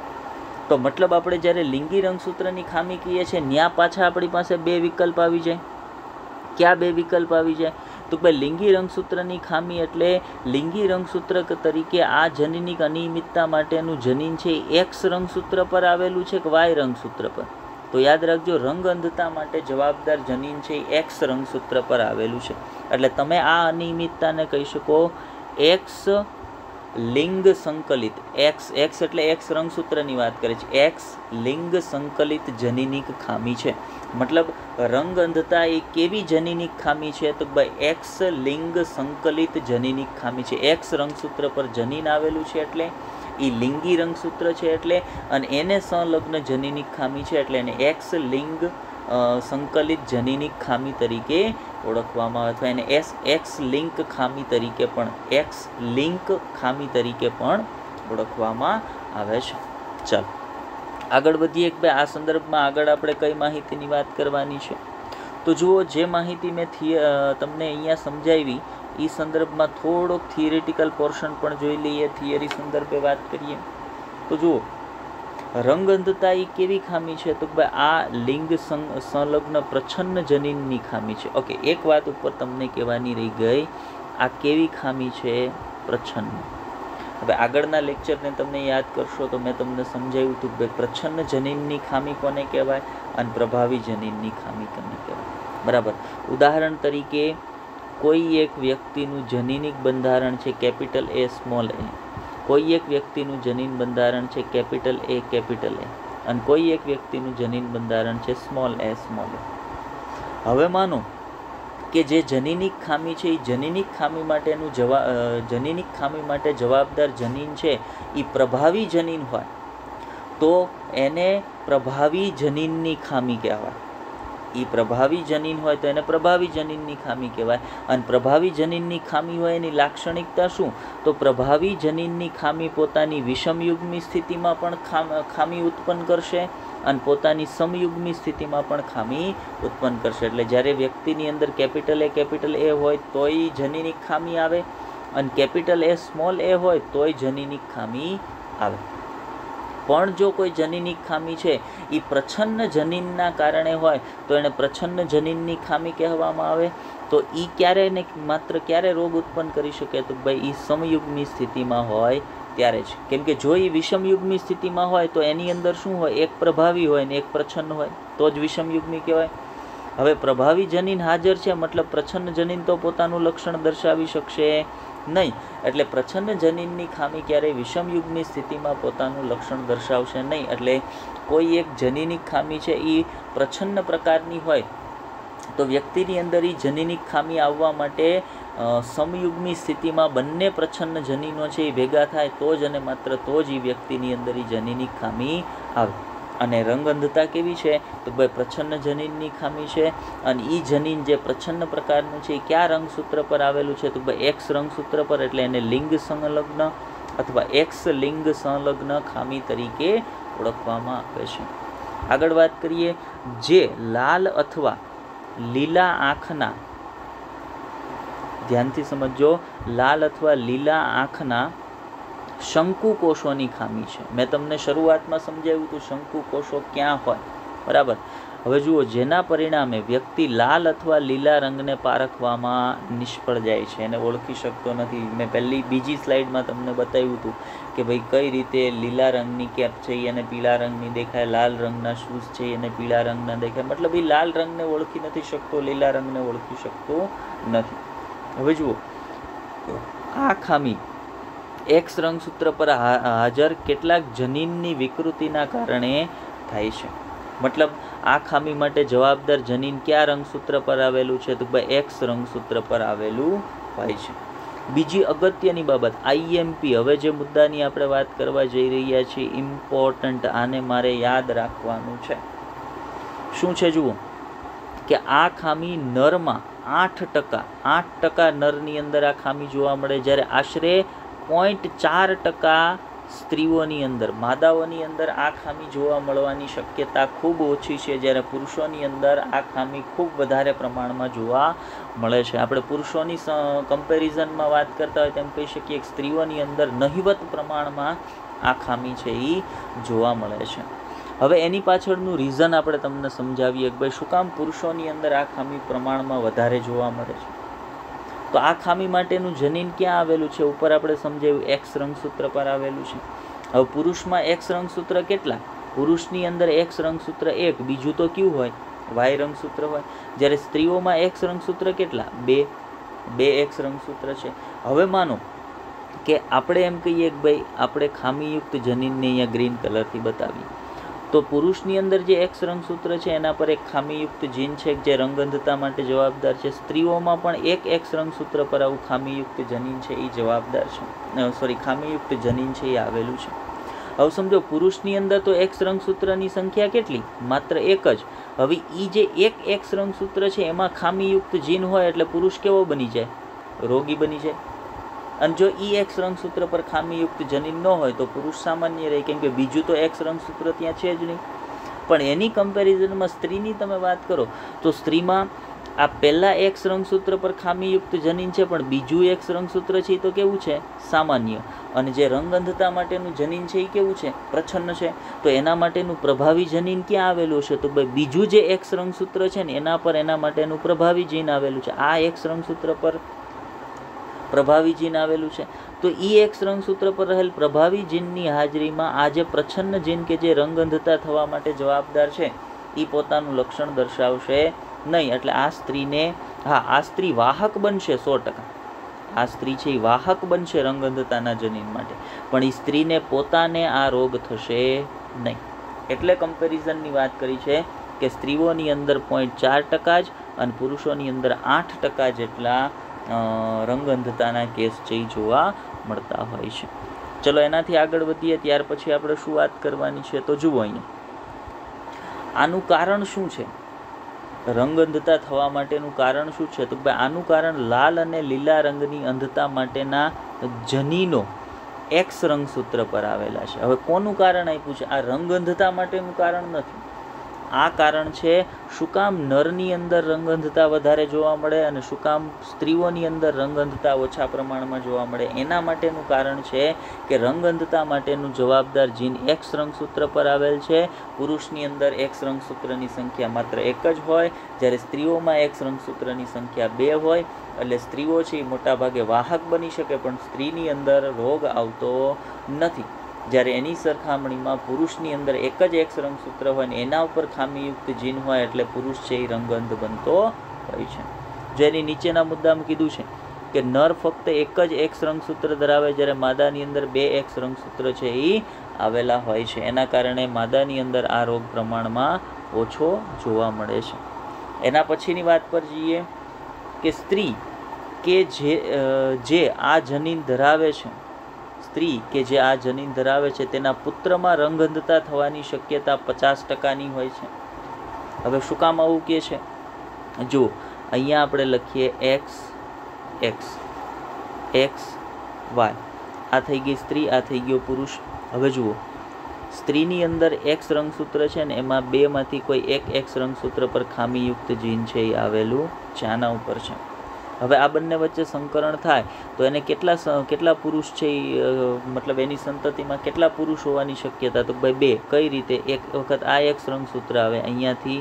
તો મતલબ આપણે જ્યારે લિંગી રંગસૂત્રની ખામી કહીએ છીએ ત્યાં પાછા આપણી પાસે બે વિકલ્પ આવી જાય. ક્યાં બે વિકલ્પ આવી જાય? તો ભાઈ લિંગી રંગસૂત્રની ખામી એટલે લિંગી રંગસૂત્ર તરીકે આ જનીનિક અનિયમિતતા માટેનું જનીન છે એક્સ રંગસૂત્ર પર આવેલું છે કે વાય રંગસૂત્ર પર? તો યાદ રાખજો, રંગ અંધતા માટે જવાબદાર જનીન છે એક્સ રંગસૂત્ર પર આવેલું છે. એટલે તમે આ અનિયમિતતાને કહી શકો એક્સ લિંગ સંકલિત. એક્સ એક્સ એટલે એક્સ રંગસૂત્રની વાત કરે છે. એક્સ લિંગ સંકલિત જનીનિક ખામી છે. મતલબ રંગ અંધતા એ કેવી જનીનિક ખામી છે? તો ભાઈ એક્સ લિંગ સંકલિત જનીનિક ખામી છે. એક્સ રંગસૂત્ર પર જનીન આવેલું છે એટલે એ લિંગી રંગસૂત્ર છે એટલે, અને એને સંલગ્ન જનીનિક ખામી છે એટલે એને એક્સ લિંગ સંકલિત જનીનિક ખામી તરીકે ઓળખવામાં આવે, અથવા એને એસ એક્સ લિંક ખામી તરીકે પણ એક્સ લિંક ખામી તરીકે પણ ઓળખવામાં આવે છે. ચાલો આગળ વધીએ. એક ભાઈ આ સંદર્ભમાં આગળ આપણે કઈ માહિતીની વાત કરવાની છે? તો જુઓ, જે માહિતી મેં તમને અહીંયા સમજાવી એ સંદર્ભમાં થોડોક થિયરિટિકલ પોર્શન પણ જોઈ લઈએ. થિયરી સંદર્ભે વાત કરીએ તો જુઓ, રંગ અંધતા એ કેવી ખામી છે? તો ભાઈ આ લિંગ સંલગ્ન પ્રચ્છન્ન જનીનની ખામી છે. ઓકે, એક વાત ઉપર તમને કહેવાની રહી ગઈ, આ કેવી ખામી છે? પ્રચ્છન્ન. હવે આગળના લેક્ચરને તમને યાદ કરશો તો મેં તમને સમજાવ્યું હતું કે પ્રચ્છન્ન જનીનની ખામી કોને કહેવાય અને પ્રભાવી જનીનની ખામી કોને કહેવાય. બરાબર. ઉદાહરણ તરીકે કોઈ એક વ્યક્તિનું જનીનિક બંધારણ છે કેપિટલ એ સ્મોલ એ, કોઈ એક વ્યક્તિનું જનીન બંધારણ છે કેપિટલ એ કેપિટલ એ, અને કોઈ એક વ્યક્તિનું જનીન બંધારણ છે સ્મોલ એ સ્મોલ એ. હવે માનો કે જે જનીનિક ખામી છે એ જનીનિક ખામી માટેનું જવા જનીનિક ખામી માટે જવાબદાર જનીન છે એ પ્રભાવી જનીન હોય તો એને પ્રભાવી જનીનની ખામી કહેવાય. એ પ્રભાવી જનીન હોય તો એને પ્રભાવી જનીનની ખામી કહેવાય. અને પ્રભાવી જનીનની ખામી હોય એની લાક્ષણિકતા શું? તો પ્રભાવી જનીનની ખામી પોતાની વિષમયુગ્મી સ્થિતિમાં પણ ખામી ઉત્પન્ન કરશે અને પોતાની સમયુગ્મી સ્થિતિમાં પણ ખામી ઉત્પન્ન કરશે. એટલે જ્યારે વ્યક્તિની અંદર કેપિટલ એ કેપિટલ એ હોય તોય જનીનિક ખામી આવે, અને કેપિટલ એ સ્મોલ એ હોય તોય જનીનિક ખામી આવે. પણ જો કોઈ જનીનિક ખામી છે એ પ્રચ્છન્ન જનીનના કારણે હોય તો એને પ્રચ્છન્ન જનીનની ખામી કહેવામાં આવે. તો એ ક્યારે ને માત્ર ક્યારે રોગ ઉત્પન્ન કરી શકે? તો ભાઈ એ સમયુગ્મી સ્થિતિમાં હોય ત્યારે જ. કેમ કે જો એ વિષમયુગ્મી સ્થિતિમાં હોય તો એની અંદર શું હોય? એક પ્રભાવી હોય ને એક પ્રચ્છન્ન હોય, તો જ વિષમયુગ્મી કહેવાય. હવે પ્રભાવી જનીન હાજર છે મતલબ પ્રચ્છન્ન જનીન તો પોતાનું લક્ષણ દર્શાવી શકશે નહીં. એટલે પ્રચ્છન્ન જનીનની ખામી ક્યારેય વિષમયુગ્મી સ્થિતિમાં પોતાનું લક્ષણ દર્શાવશે નહીં. એટલે કોઈ એક જનીનિક ખામી છે એ પ્રચ્છન્ન પ્રકારની હોય તો વ્યક્તિની અંદર એ જનીનિક ખામી આવવા માટે સમયુગ્મી સ્થિતિમાં બંને પ્રચ્છન્ન જનીનો છે એ ભેગા થાય તો જ અને માત્ર તો જ એ વ્યક્તિની અંદર એ જનીનિક ખામી આવે. અને રંગ અંધતા કેવી છે? તો ભાઈ પ્રચ્છન્ન જનીનની ખામી છે. અને એ જનીન જે પ્રચ્છન્ન પ્રકારનું છે એ કયા રંગસૂત્ર પર આવેલું છે? તો ભાઈ એક્સ રંગસૂત્ર પર. એટલે એને લિંગ સંલગ્ન અથવા એક્સ લિંગ સંલગ્ન ખામી તરીકે ઓળખવામાં આવે છે. આગળ વાત કરીએ. જે લાલ અથવા લીલા આંખના, ધ્યાનથી સમજો, લાલ અથવા લીલા આંખના શંકુ કોષોની ખામી છે. મેં તમને શરૂઆતમાં સમજાવ્યું હતું શંકુ કોષો ક્યાં હોય. બરાબર. હવે જુઓ, જેના પરિણામે વ્યક્તિ લાલ અથવા લીલા રંગને પારખવામાં નિષ્ફળ જાય છે, એને ઓળખી શકતો નથી. મેં પહેલી બીજી સ્લાઇડમાં તમને બતાવ્યું હતું કે ભાઈ કઈ રીતે લીલા રંગની કેપ છે એને પીળા રંગની દેખાય, લાલ રંગના શૂઝ છે એને પીળા રંગના દેખાય. મતલબ એ લાલ રંગને ઓળખી નથી શકતો, લીલા રંગને ઓળખી શકતો નથી. હવે જુઓ, આ ખામી એક્સ રંગસૂત્ર પર હાજર કેટલાક જનીનની વિકૃતિના કારણે થાય છે. મતલબ આ ખામી માટે જવાબદાર જનીન કયા રંગસૂત્ર પર આવેલું છે? તો ભાઈ એક્સ રંગસૂત્ર પર આવેલું હોય છે. બીજી અગત્યની બાબત આઈએમપી. હવે જે મુદ્દાની આપણે વાત કરવા જઈ રહ્યા છીએ, ઇમ્પોર્ટન્ટ, આને મારે યાદ રાખવાનું છે. શું છે જુઓ કે આ ખામી નરમાં આઠ ટકા આઠ ટકા નરની અંદર આ ખામી જોવા મળે, જ્યારે આશરે પોઈન્ટ ચાર ટકા સ્ત્રીઓની અંદર, માદાઓની અંદર આ ખામી જોવા મળવાની શક્યતા ખૂબ ઓછી છે, જ્યારે પુરુષોની અંદર આ ખામી ખૂબ વધારે પ્રમાણમાં જોવા મળે છે. આપણે પુરુષોની કમ્પેરિઝનમાં વાત કરતા હોય તેમ કહી શકીએ કે સ્ત્રીઓની અંદર નહિવત પ્રમાણમાં આ ખામી છે એ જોવા મળે છે. હવે એની પાછળનું રીઝન આપણે તમને સમજાવીએ કે ભાઈ શું કામ પુરુષોની અંદર આ ખામી પ્રમાણમાં વધારે જોવા મળે છે. તો આ ખામી માટેનું જનીન ક્યાં આવેલું છે? ઉપર આપણે સમજાવ્યું એક્સ રંગસૂત્ર પર આવેલું છે. હવે પુરુષમાં એક્સ રંગસૂત્ર કેટલા? પુરુષની અંદર એક્સ રંગસૂત્ર એક, બીજું તો કયું હોય? વાય રંગસૂત્ર હોય. જ્યારે સ્ત્રીઓમાં એક્સ રંગસૂત્ર કેટલા? બે બે એક્સ રંગસૂત્ર છે. હવે માનો કે આપણે એમ કહીએ કે ભાઈ આપણે ખામીયુક્ત જનીનને અહીંયા ગ્રીન કલરથી બતાવીએ, તો પુરુષની અંદર જે એક્સ રંગસૂત્ર છે એના પર એક ખામીયુક્ત જીન છે જે રંગઅંધતા માટે જવાબદાર છે. સ્ત્રીઓમાં પણ એક એક્સ રંગસૂત્ર પર આવું ખામીયુક્ત જનીન છે એ જવાબદાર છે, સોરી ખામીયુક્ત જનીન છે એ આવેલું છે. હવે સમજો પુરુષની અંદર તો એક્સ રંગસૂત્રની સંખ્યા કેટલી? માત્ર એક જ. હવે એ જે એક એક્સ રંગસૂત્ર છે એમાં ખામીયુક્ત જીન હોય એટલે પુરુષ કેવો બની જાય? રોગી બની જાય. અને જો ઈ એક્સ રંગસૂત્ર પર ખામીયુક્ત જનીન ન હોય તો પુરુષ સામાન્ય રહે, કેમ કે બીજું તો એક્સ રંગસૂત્ર ત્યાં છે જ નહીં. પણ એની કમ્પેરિઝનમાં સ્ત્રીની તમે વાત કરો તો સ્ત્રીમાં આ પહેલા એક્સ રંગસૂત્ર પર ખામીયુક્ત જનીન છે, પણ બીજું એક્સ રંગસૂત્ર છે એ તો કેવું છે? સામાન્ય. અને જે રંગઅંધતા માટેનું જનીન છે એ કેવું છે? પ્રચ્છન્ન છે. તો એના માટેનું પ્રભાવી જનીન ક્યાં આવેલું છે? તો ભાઈ બીજું જે એક્સ રંગસૂત્ર છે ને એના પર એના માટેનું પ્રભાવી જીન આવેલું છે. આ એક્સ રંગસૂત્ર પર પ્રભાવી જીન આવેલું છે. તો ઈ એક્સ રંગસૂત્ર પર રહેલ પ્રભાવી જીનની હાજરીમાં આ જે પ્રચ્છન્ન જીન કે જે રંગઅંધતા થવા માટે જવાબદાર છે એ પોતાનું લક્ષણ દર્શાવશે નહીં. એટલે આ સ્ત્રીને, હા આ સ્ત્રી વાહક બનશે સો ટકા, આ સ્ત્રી છે એ વાહક બનશે રંગઅંધતાના જનીન માટે, પણ એ સ્ત્રીને પોતાને આ રોગ થશે નહીં. એટલે કમ્પેરિઝનની વાત કરી છે કે સ્ત્રીઓની અંદર પોઈન્ટ ચાર ટકા જ અને પુરુષોની અંદર આઠ ટકા જેટલા રંગઅંધતાના કેસ છે એ જોવા મળતા હોય છે. ચલો એનાથી આગળ વધીએ. ત્યાર પછી આપણે શું વાત કરવાની છે? તો જુઓ અહીંયા આનું કારણ શું છે? રંગઅંધતા થવા માટેનું કારણ શું છે? તો ભાઈ આનું કારણ લાલ અને લીલા રંગની અંધતા માટેના જનીનો એક્સ રંગસૂત્ર પર આવેલા છે. હવે કોનું કારણ આપ્યું છે? આ રંગઅંધતા માટેનું કારણ નથી. આ કારણ છે શું કામ નરની અંદર રંગઅંધતા વધારે જોવા મળે અને શું કામ સ્ત્રીઓની અંદર રંગઅંધતા ઓછા પ્રમાણમાં જોવા મળે. એના માટેનું કારણ છે કે રંગઅંધતા માટેનું જવાબદાર જીન એક્સ રંગસૂત્ર પર આવેલ છે. પુરુષની અંદર એક્સ રંગસૂત્રની સંખ્યા માત્ર એક જ હોય, જ્યારે સ્ત્રીઓમાં એક્સ રંગસૂત્રની સંખ્યા બે હોય. એટલે સ્ત્રીઓ છે એ મોટાભાગે વાહક બની શકે પણ સ્ત્રીની અંદર રોગ આવતો નથી, જ્યારે એની સરખામણીમાં પુરુષની અંદર એક જ એક્સ રંગસૂત્ર હોય ને એના ઉપર ખામીયુક્ત જીન હોય એટલે પુરુષ છે એ રંગઅંધ બનતો હોય છે. જેની નીચેના મુદ્દામાં કીધું છે કે નર ફક્ત એક જ એક્સ રંગસૂત્ર ધરાવે, જ્યારે માદાની અંદર બે એક્સ રંગસૂત્ર છે એ આવેલા હોય છે. એના કારણે માદાની અંદર આ રોગ પ્રમાણમાં ઓછો જોવા મળે છે. એના પછીની વાત પર જઈએ કે સ્ત્રી કે જે જે આ જનીન ધરાવે છે, સ્ત્રી કે જે આ જનીન ધરાવે છે તેના પુત્રમાં રંગઅંધતા થવાની શક્યતા પચાસ ટકાની હોય છે. હવે શું કામ આવું કે છે? જો અહીંયા આપણે લખીએ એક્સ એક્સ એક્સ વાય, આ થઈ ગઈ સ્ત્રી, આ થઈ ગયો પુરુષ. હવે જુઓ સ્ત્રીની અંદર એક્સ રંગસૂત્ર છે ને એમાં બેમાંથી કોઈ એક એક્સ રંગસૂત્ર પર ખામીયુક્ત જીન છે એ આવેલું છે, આના ઉપર છે. હવે આ બંને વચ્ચે સંકરણ થાય તો એને કેટલા કેટલા પુરુષ છે એ મતલબ એની સંતતિમાં કેટલા પુરુષ હોવાની શક્યતા? તો ભાઈ બે. કઈ રીતે? એક વખત આ એક્સ રંગસૂત્ર આવે, અહીંયાથી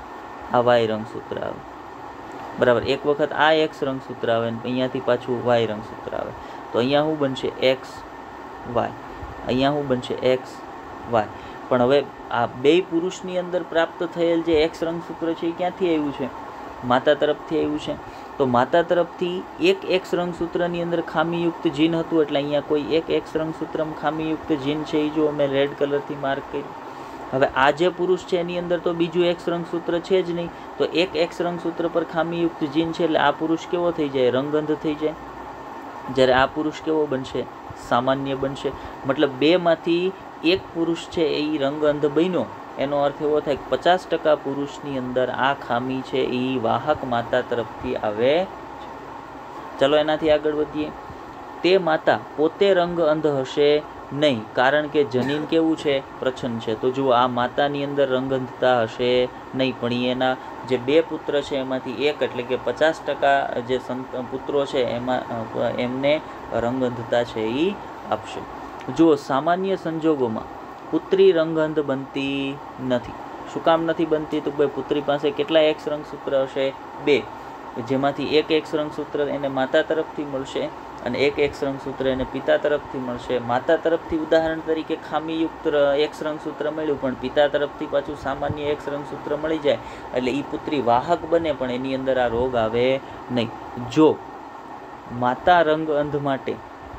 આ વાય રંગસૂત્ર આવે, બરાબર. એક વખત આ એક્સ રંગસૂત્ર આવે ને અહીંયાથી પાછું વાય રંગસૂત્ર આવે, તો અહીંયા શું બનશે? X Y. અહીંયા શું બનશે? X Y. પણ હવે આ બે પુરુષની અંદર પ્રાપ્ત થયેલ જે એક્સ રંગસૂત્ર છે એ ક્યાંથી આવ્યું છે? માતા તરફથી આવ્યું છે. તો માતા તરફથી એક એક્સ રંગસૂત્રની અંદર ખામીયુક્ત જીન હતું, એટલે અહીંયા કોઈ એક એક્સ રંગસૂત્રમાં ખામીયુક્ત જીન છે એ જો મેં રેડ કલરથી માર્ક કર્યું. હવે આ જે પુરુષ છે એની અંદર તો બીજું એક્સ રંગસૂત્ર છે જ નહીં, તો એક એક્સ રંગસૂત્ર પર ખામીયુક્ત જીન છે એટલે આ પુરુષ કેવો થઈ જાય? રંગઅંધ થઈ જાય. જ્યારે આ પુરુષ કેવો બનશે? સામાન્ય બનશે. મતલબ બેમાંથી એક પુરુષ છે એ રંગઅંધ બન્યો, એનો અર્થ એવો થાય કે પચાસ ટકા પુરુષની અંદર આ ખામી છે એ વાહક માતા તરફથી આવે છે. ચલો એનાથી આગળ વધીએ. તે માતા પોતે રંગ અંધ હશે નહીં, કારણ કે જનીન કેવું છે? પ્રચ્છન્ન છે. તો જુઓ, આ માતાની અંદર રંગઅંધતા હશે નહીં, પણ એના જે બે પુત્ર છે એમાંથી એક એટલે કે પચાસ ટકા જે પુત્રો છે એમાં એમને રંગઅંધતા છે એ આપશે. જુઓ, સામાન્ય સંજોગોમાં પુત્રી રંગઅંધ બનતી નથી. શું કામ નથી બનતી? તો ભાઈ પુત્રી પાસે કેટલા એક્સ રંગસૂત્ર હશે? બે, જેમાંથી એક એક્સ રંગસૂત્ર એને માતા તરફથી મળશે અને એક એક્સ રંગસૂત્ર એને પિતા તરફથી મળશે. માતા તરફથી ઉદાહરણ તરીકે ખામીયુક્ત એક્સ રંગસૂત્ર મળ્યું, પણ પિતા તરફથી પાછું સામાન્ય એક્સ રંગસૂત્ર મળી જાય એટલે એ પુત્રી વાહક બને, પણ એની અંદર આ રોગ આવે નહીં. જો માતા રંગઅંધ માટે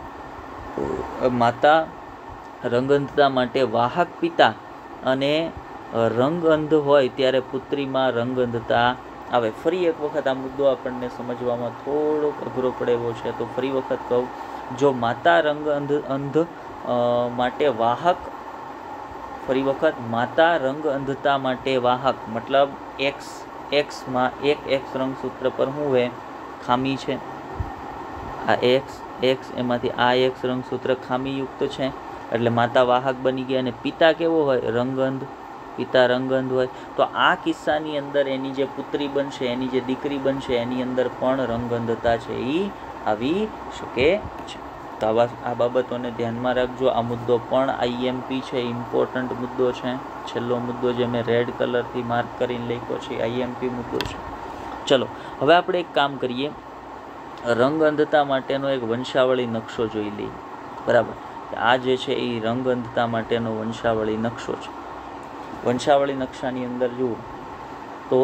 માતા રંગઅંધતા માટે વાહક પિતા અને રંગઅંધ હોય ત્યારે પુત્રીમાં રંગઅંધતા આવે. ફરી એક વખત આ મુદ્દો આપણને સમજવામાં થોડોક અઘરો પડે એવો છે, તો ફરી વખત કહું. જો માતા રંગઅંધ અંધ માટે વાહક ફરી વખત માતા રંગઅંધતા માટે વાહક મતલબ એક્સ એક્સમાં એક એક્સ રંગસૂત્ર પર શું હોય? ખામી છે. આ એક્સ એક્સ એમાંથી આ એક્સ રંગસૂત્ર ખામીયુક્ત છે એટલે માતા વાહક બની ગયા. અને પિતા કેવો હોય? રંગઅંધ. પિતા રંગઅંધ હોય તો આ કિસ્સાની અંદર એની જે પુત્રી બનશે, એની જે દીકરી બનશે, એની અંદર પણ રંગઅંધતા છે એ આવી શકે છે. તો આવા આ બાબતોને ધ્યાનમાં રાખજો. આ મુદ્દો પણ આઈએમપી છે, ઇમ્પોર્ટન્ટ મુદ્દો છે. છેલ્લો મુદ્દો જે મેં રેડ કલરથી માર્ક કરીને લખ્યો છે આઈએમપી મુદ્દો છે. ચલો હવે આપણે એક કામ કરીએ, રંગઅંધતા માટેનો એક વંશાવળી નકશો જોઈ લઈએ. બરાબર, આ જે છે એ રંગઅંધતા માટેનો વંશાવળી નકશો છે. વંશાવળી નકશાની અંદર જુઓ તો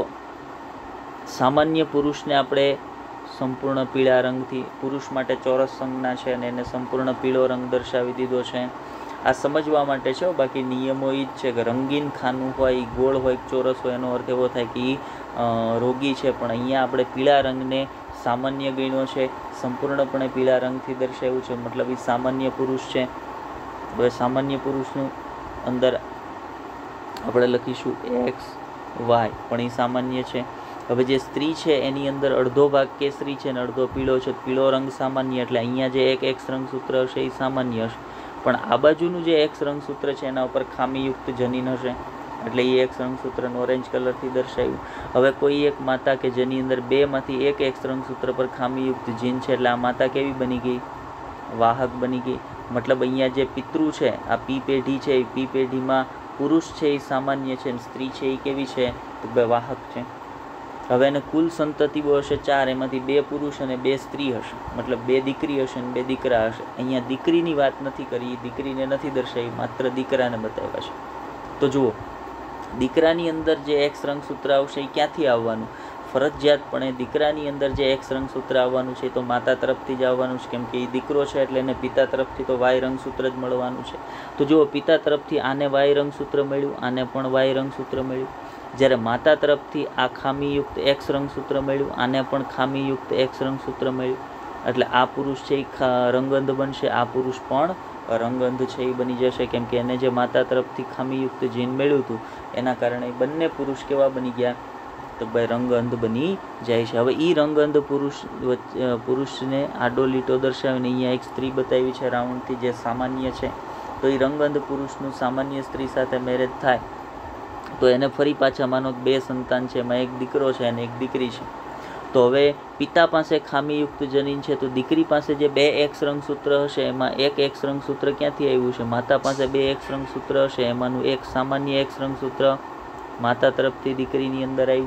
સામાન્ય પુરુષને આપણે સંપૂર્ણ પીળા રંગથી, પુરુષ માટે ચોરસ સંજ્ઞા છે અને એને સંપૂર્ણ પીળો રંગ દર્શાવી દીધો છે. આ સમજવા માટે છે, બાકી નિયમો એ જ છે કે રંગીન ખાનું હોય, ગોળ હોય, ચોરસ હોય, એનો અર્થ એવો થાય કે એ રોગી છે. પણ અહીંયા આપણે પીળા રંગને સામાન્ય ગણ્યો છે, સંપૂર્ણપણે પીળા રંગથી દર્શાવ્યું છે, મતલબ એ સામાન્ય પુરુષ છે. હવે સામાન્ય પુરુષનું અંદર આપણે લખીશું એક્સ વાય, પણ એ સામાન્ય છે. હવે જે સ્ત્રી છે એની અંદર અડધો ભાગ કેસરી છે અને અડધો પીળો છે. પીળો રંગ સામાન્ય એટલે અહીંયા જે એક એક્સ રંગસૂત્ર હશે એ સામાન્ય હશે, પણ આ બાજુનું જે એક્સ રંગસૂત્ર છે એના ઉપર ખામીયુક્ત જનીન હશે એટલે એ એક્સ રંગસૂત્રને ઓરેન્જ કલરથી દર્શાવ્યું. હવે કોઈ એક માતા કે જેની અંદર બેમાંથી એક એક્સ રંગસૂત્ર પર ખામીયુક્ત જીન છે એટલે આ માતા કેવી બની ગઈ? વાહક બની ગઈ. મતલબ અહીંયા જે પિતૃ છે, આ પી પેઢી છે, એ પી પેઢીમાં પુરુષ છે એ સામાન્ય છે અને સ્ત્રી છે એ કેવી છે? તો બે વાહક છે. હવે એને કુલ સંતતિઓ હશે ચાર, એમાંથી બે પુરુષ અને બે સ્ત્રી હશે, મતલબ બે દીકરી હશે અને બે દીકરા હશે. અહીંયા દીકરીની વાત નથી કરી, દીકરીને નથી દર્શાવી, માત્ર દીકરાને બતાવ્યા છે. તો જુઓ, દીકરાની અંદર જે એક્સ રંગસૂત્ર આવશે એ ક્યાંથી આવવાનું? ફરજિયાતપણે દીકરાની અંદર જે એક્સ રંગસૂત્ર આવવાનું છે તો માતા તરફથી જ આવવાનું છે, કેમ કે એ દીકરો છે એટલે એને પિતા તરફથી તો વાય રંગસૂત્ર જ મળવાનું છે. તો જુઓ, પિતા તરફથી આને વાય રંગસૂત્ર મળ્યું, આને પણ વાય રંગસૂત્ર મળ્યું. જ્યારે માતા તરફથી આ ખામીયુક્ત એક્સ રંગસૂત્ર મળ્યું, આને પણ ખામીયુક્ત એક્સ રંગસૂત્ર મળ્યું. એટલે આ પુરુષ છે એ રંગઅંધ બનશે, આ પુરુષ પણ રંગઅંધ છે એ બની જશે, કેમ કે એને જે માતા તરફથી ખામીયુક્ત જીન મળ્યું હતું એના કારણે બંને પુરુષ કેવા બની ગયા? તો ભાઈ રંગઅંધ બની જાય છે. હવે એ રંગઅંધ પુરુષ પુરુષને આડો લીટો દર્શાવીને અહીંયા એક સ્ત્રી બતાવી છે રાઉન્ડથી જે સામાન્ય છે. તો એ રંગઅંધ પુરુષનું સામાન્ય સ્ત્રી સાથે મેરેજ થાય તો એને ફરી પાછા માનો બે સંતાન છે, એમાં એક દીકરો છે અને એક દીકરી છે. તો હવે પિતા પાસે ખામીયુક્ત જનીન છે તો દીકરી પાસે જે બે એક્સ રંગસૂત્ર હશે એમાં એક એક્સ રંગસૂત્ર ક્યાંથી આવ્યું છે? માતા પાસે બે એક્સ રંગસૂત્ર હશે, એમાંનું એક સામાન્ય એક્સ રંગસૂત્ર માતા તરફથી દીકરીની અંદર આવ્યું.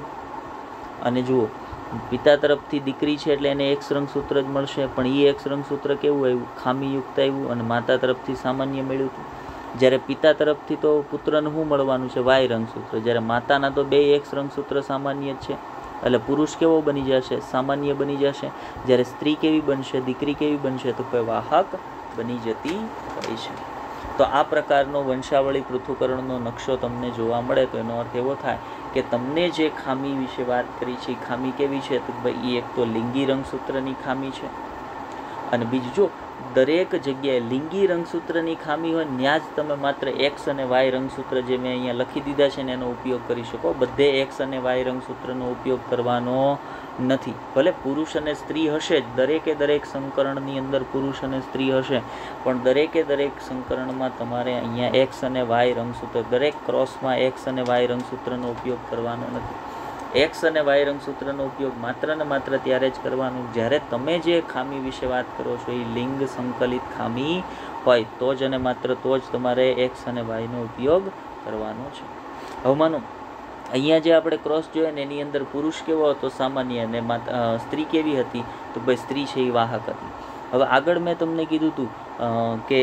અને જુઓ, પિતા તરફથી દીકરી છે એટલે એને એક્સ રંગસૂત્ર જ મળશે, પણ એ એક્સ રંગસૂત્ર કેવું આવ્યું? ખામીયુક્ત આવ્યું. અને માતા તરફથી સામાન્ય મળ્યું હતું. જ્યારે પિતા તરફથી તો પુત્રને શું મળવાનું છે? વાય રંગસૂત્ર. જ્યારે માતાના તો બે એક્સ રંગસૂત્ર સામાન્ય જ છે એટલે પુરુષ કેવો બની જશે? સામાન્ય બની જશે. જ્યારે સ્ત્રી કેવી બનશે? દીકરી કેવી બનશે? તો કે વાહક બની જતી હોય છે. તો આ પ્રકારનો વંશાવળી પૃથ્થકરણનો નકશો તમને જોવા મળે તો એનો અર્થ એવો થાય કે તમને જે ખામી વિશે વાત કરી છે એ ખામી કેવી છે? તો ભાઈ એ એક તો લિંગી રંગસૂત્રની ખામી છે, અને બીજું જો દરેક જગ્યાએ લિંગી રંગસૂત્રની ખામી હોય ત્યાં જ તમે માત્ર એક્સ અને વાય રંગસૂત્ર જે મેં અહીંયા લખી દીધા છે ને એનો ઉપયોગ કરી શકો. બધે એક્સ અને વાય રંગસૂત્રનો ઉપયોગ કરવાનો નથી. ભલે પુરુષ અને સ્ત્રી હશે જ, દરેકે દરેક સંકરણની અંદર પુરુષ અને સ્ત્રી હશે, પણ દરેકે દરેક સંકરણમાં તમારે અહીંયા એક્સ અને વાય રંગસૂત્ર, દરેક ક્રોસમાં એક્સ અને વાય રંગસૂત્રનો ઉપયોગ કરવાનો નથી. એક્સ અને વાય રંગસૂત્રનો ઉપયોગ માત્ર ને માત્ર ત્યારે જ કરવાનો જ્યારે તમે જે ખામી વિશે વાત કરો છો એ લિંગ સંકલિત ખામી હોય, તો જ અને માત્ર તો જ તમારે એક્સ અને વાયનો ઉપયોગ કરવાનો છે. હવે માનો અહીંયા જે આપણે ક્રોસ જોઈએ ને એની અંદર પુરુષ કેવો હતો? સામાન્ય, અને સ્ત્રી કેવી હતી? તો ભાઈ સ્ત્રી છે એ વાહક હતી. હવે આગળ મેં તમને કીધું હતું કે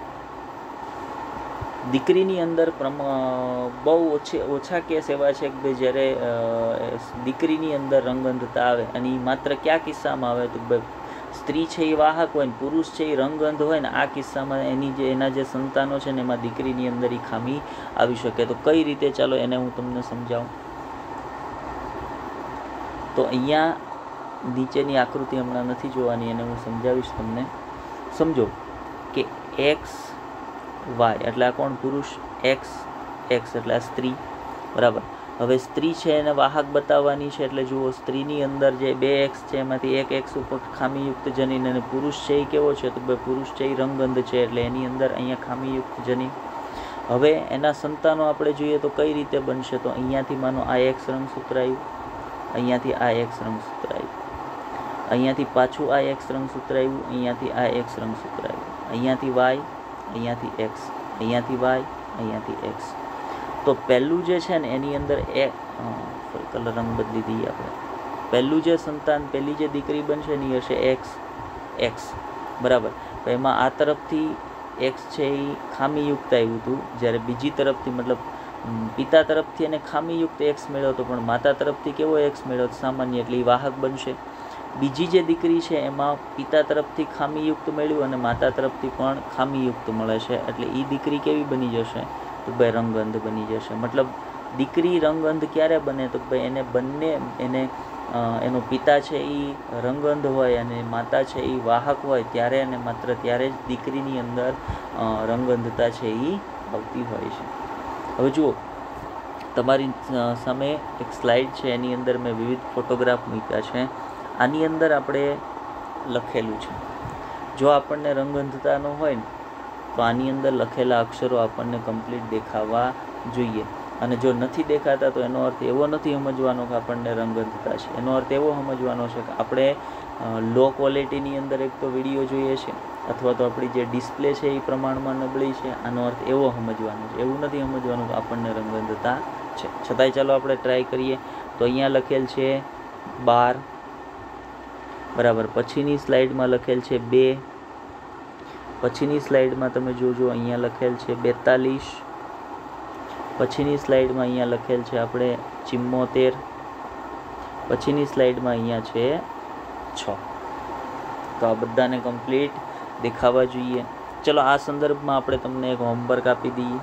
દીકરીની અંદર બહુ ઓછી ઓછા કેસ એવા છે કે ભાઈ જ્યારે દીકરીની અંદર રંગઅંધતા આવે, અને એ માત્ર કયા કિસ્સામાં આવે? તો ભાઈ સ્ત્રી છે એ વાહક હોય ને પુરુષ છે એ રંગઅંધ હોય ને, આ કિસ્સામાં એની જે એના જે સંતાનો છે ને એમાં દીકરીની અંદર એ ખામી આવી શકે. તો કઈ રીતે? ચાલો એને હું તમને સમજાવું. તો અહીંયા નીચેની આકૃતિ હમણાં નથી જોવાની, એને હું સમજાવીશ તમને. સમજો કે એક્સ વાય એટલે આ કોણ? પુરુષ. એક્સ એક્સ એટલે આ સ્ત્રી, બરાબર. હવે સ્ત્રી છે એને વાહક બતાવવાની છે, એટલે જુઓ સ્ત્રીની અંદર જે બે એક્સ છે એમાંથી એક એક્સ ઉપર ખામીયુક્ત જનીન, અને પુરુષ છે એ કેવો છે? તો ભાઈ પુરુષ છે એ રંગઅંધ છે, એટલે એની અંદર અહીંયા ખામીયુક્ત જનીન. હવે એના સંતાનો આપણે જોઈએ તો કઈ રીતે બનશે? તો અહીંયાથી માનો આ એક્સ રંગસૂત્ર આવ્યું, અહીંયાથી આ એક્સ રંગસૂત્ર આવ્યું, અહીંયાથી પાછું આ એક્સ રંગસૂત્ર આવ્યું, અહીંયાથી આ એક્સ રંગસૂત્ર આવ્યું, અહીંયાથી વાય, અહીંયાથી એક્સ, અહીંયાથી વાય, અહીંયાથી એક્સ. તો પહેલું જે છે ને એની અંદર એ કલર રંગ બદલી દઈએ આપણે. પહેલું જે સંતાન, પહેલી જે દીકરી બનશે એની હશે એક્સ એક્સ, બરાબર. એમાં આ તરફથી એક્સ છે એ ખામીયુક્ત આવ્યું હતું, જ્યારે બીજી તરફથી મતલબ પિતા તરફથી એને ખામીયુક્ત એક્સ મળ્યો હતો, પણ માતા તરફથી કેવો એક્સ મળ્યો? સામાન્ય, એટલે એ વાહક બનશે. બીજી જે દીકરી છે એમાં પિતા તરફથી ખામીયુક્ત મળ્યું અને માતા તરફથી પણ ખામીયુક્ત મળે છે, એટલે એ દીકરી કેવી બની જશે? તો ભાઈ રંગઅંધ બની જશે. મતલબ દીકરી રંગઅંધ ક્યારે બને? તો ભાઈ એને બંને એને એનો પિતા છે એ રંગઅંધ હોય અને માતા છે એ વાહક હોય, ત્યારે અને માત્ર ત્યારે જ દીકરીની અંદર રંગઅંધતા છે એ આવતી હોય છે. હવે જુઓ તમારી સામે એક સ્લાઇડ છે, એની અંદર મેં વિવિધ ફોટોગ્રાફ મૂક્યા છે. આની અંદર આપણે લખેલું છે, જો આપણને રંગઅંધતાનો હોય ને તો આની અંદર લખેલા અક્ષરો આપણને કમ્પ્લીટ દેખાવા જોઈએ, અને જો નથી દેખાતા તો એનો અર્થ એવો નથી સમજવાનો કે આપણને રંગઅંધતા છે. એનો અર્થ એવો સમજવાનો છે કે આપણે લો ક્વોલિટીની અંદર એક તો વિડીયો જોઈએ છે, અથવા તો આપણી જે ડિસ્પ્લે છે એ પ્રમાણમાં નબળી છે. આનો અર્થ એવો સમજવાનો છે, એવું નથી સમજવાનું કે આપણને રંગઅંધતા છે. છતાંય ચાલો આપણે ટ્રાય કરીએ. તો અહીંયા લખેલ છે બાર, બરાબર. પછીની સ્લાઇડમાં લખેલ છે બે, પછીની સ્લાઇડમાં તમે જોજો અહીંયા લખેલ છે બેતાલીસ, પછીની સ્લાઇડમાં અહીંયા લખેલ છે આપણે ચિમ્મોતેર, પછીની સ્લાઇડમાં અહીંયા છે છ. તો આ બધાને કમ્પ્લીટ દેખાવા જોઈએ. ચલો આ સંદર્ભમાં આપણે તમને એક હોમવર્ક આપી દઈએ.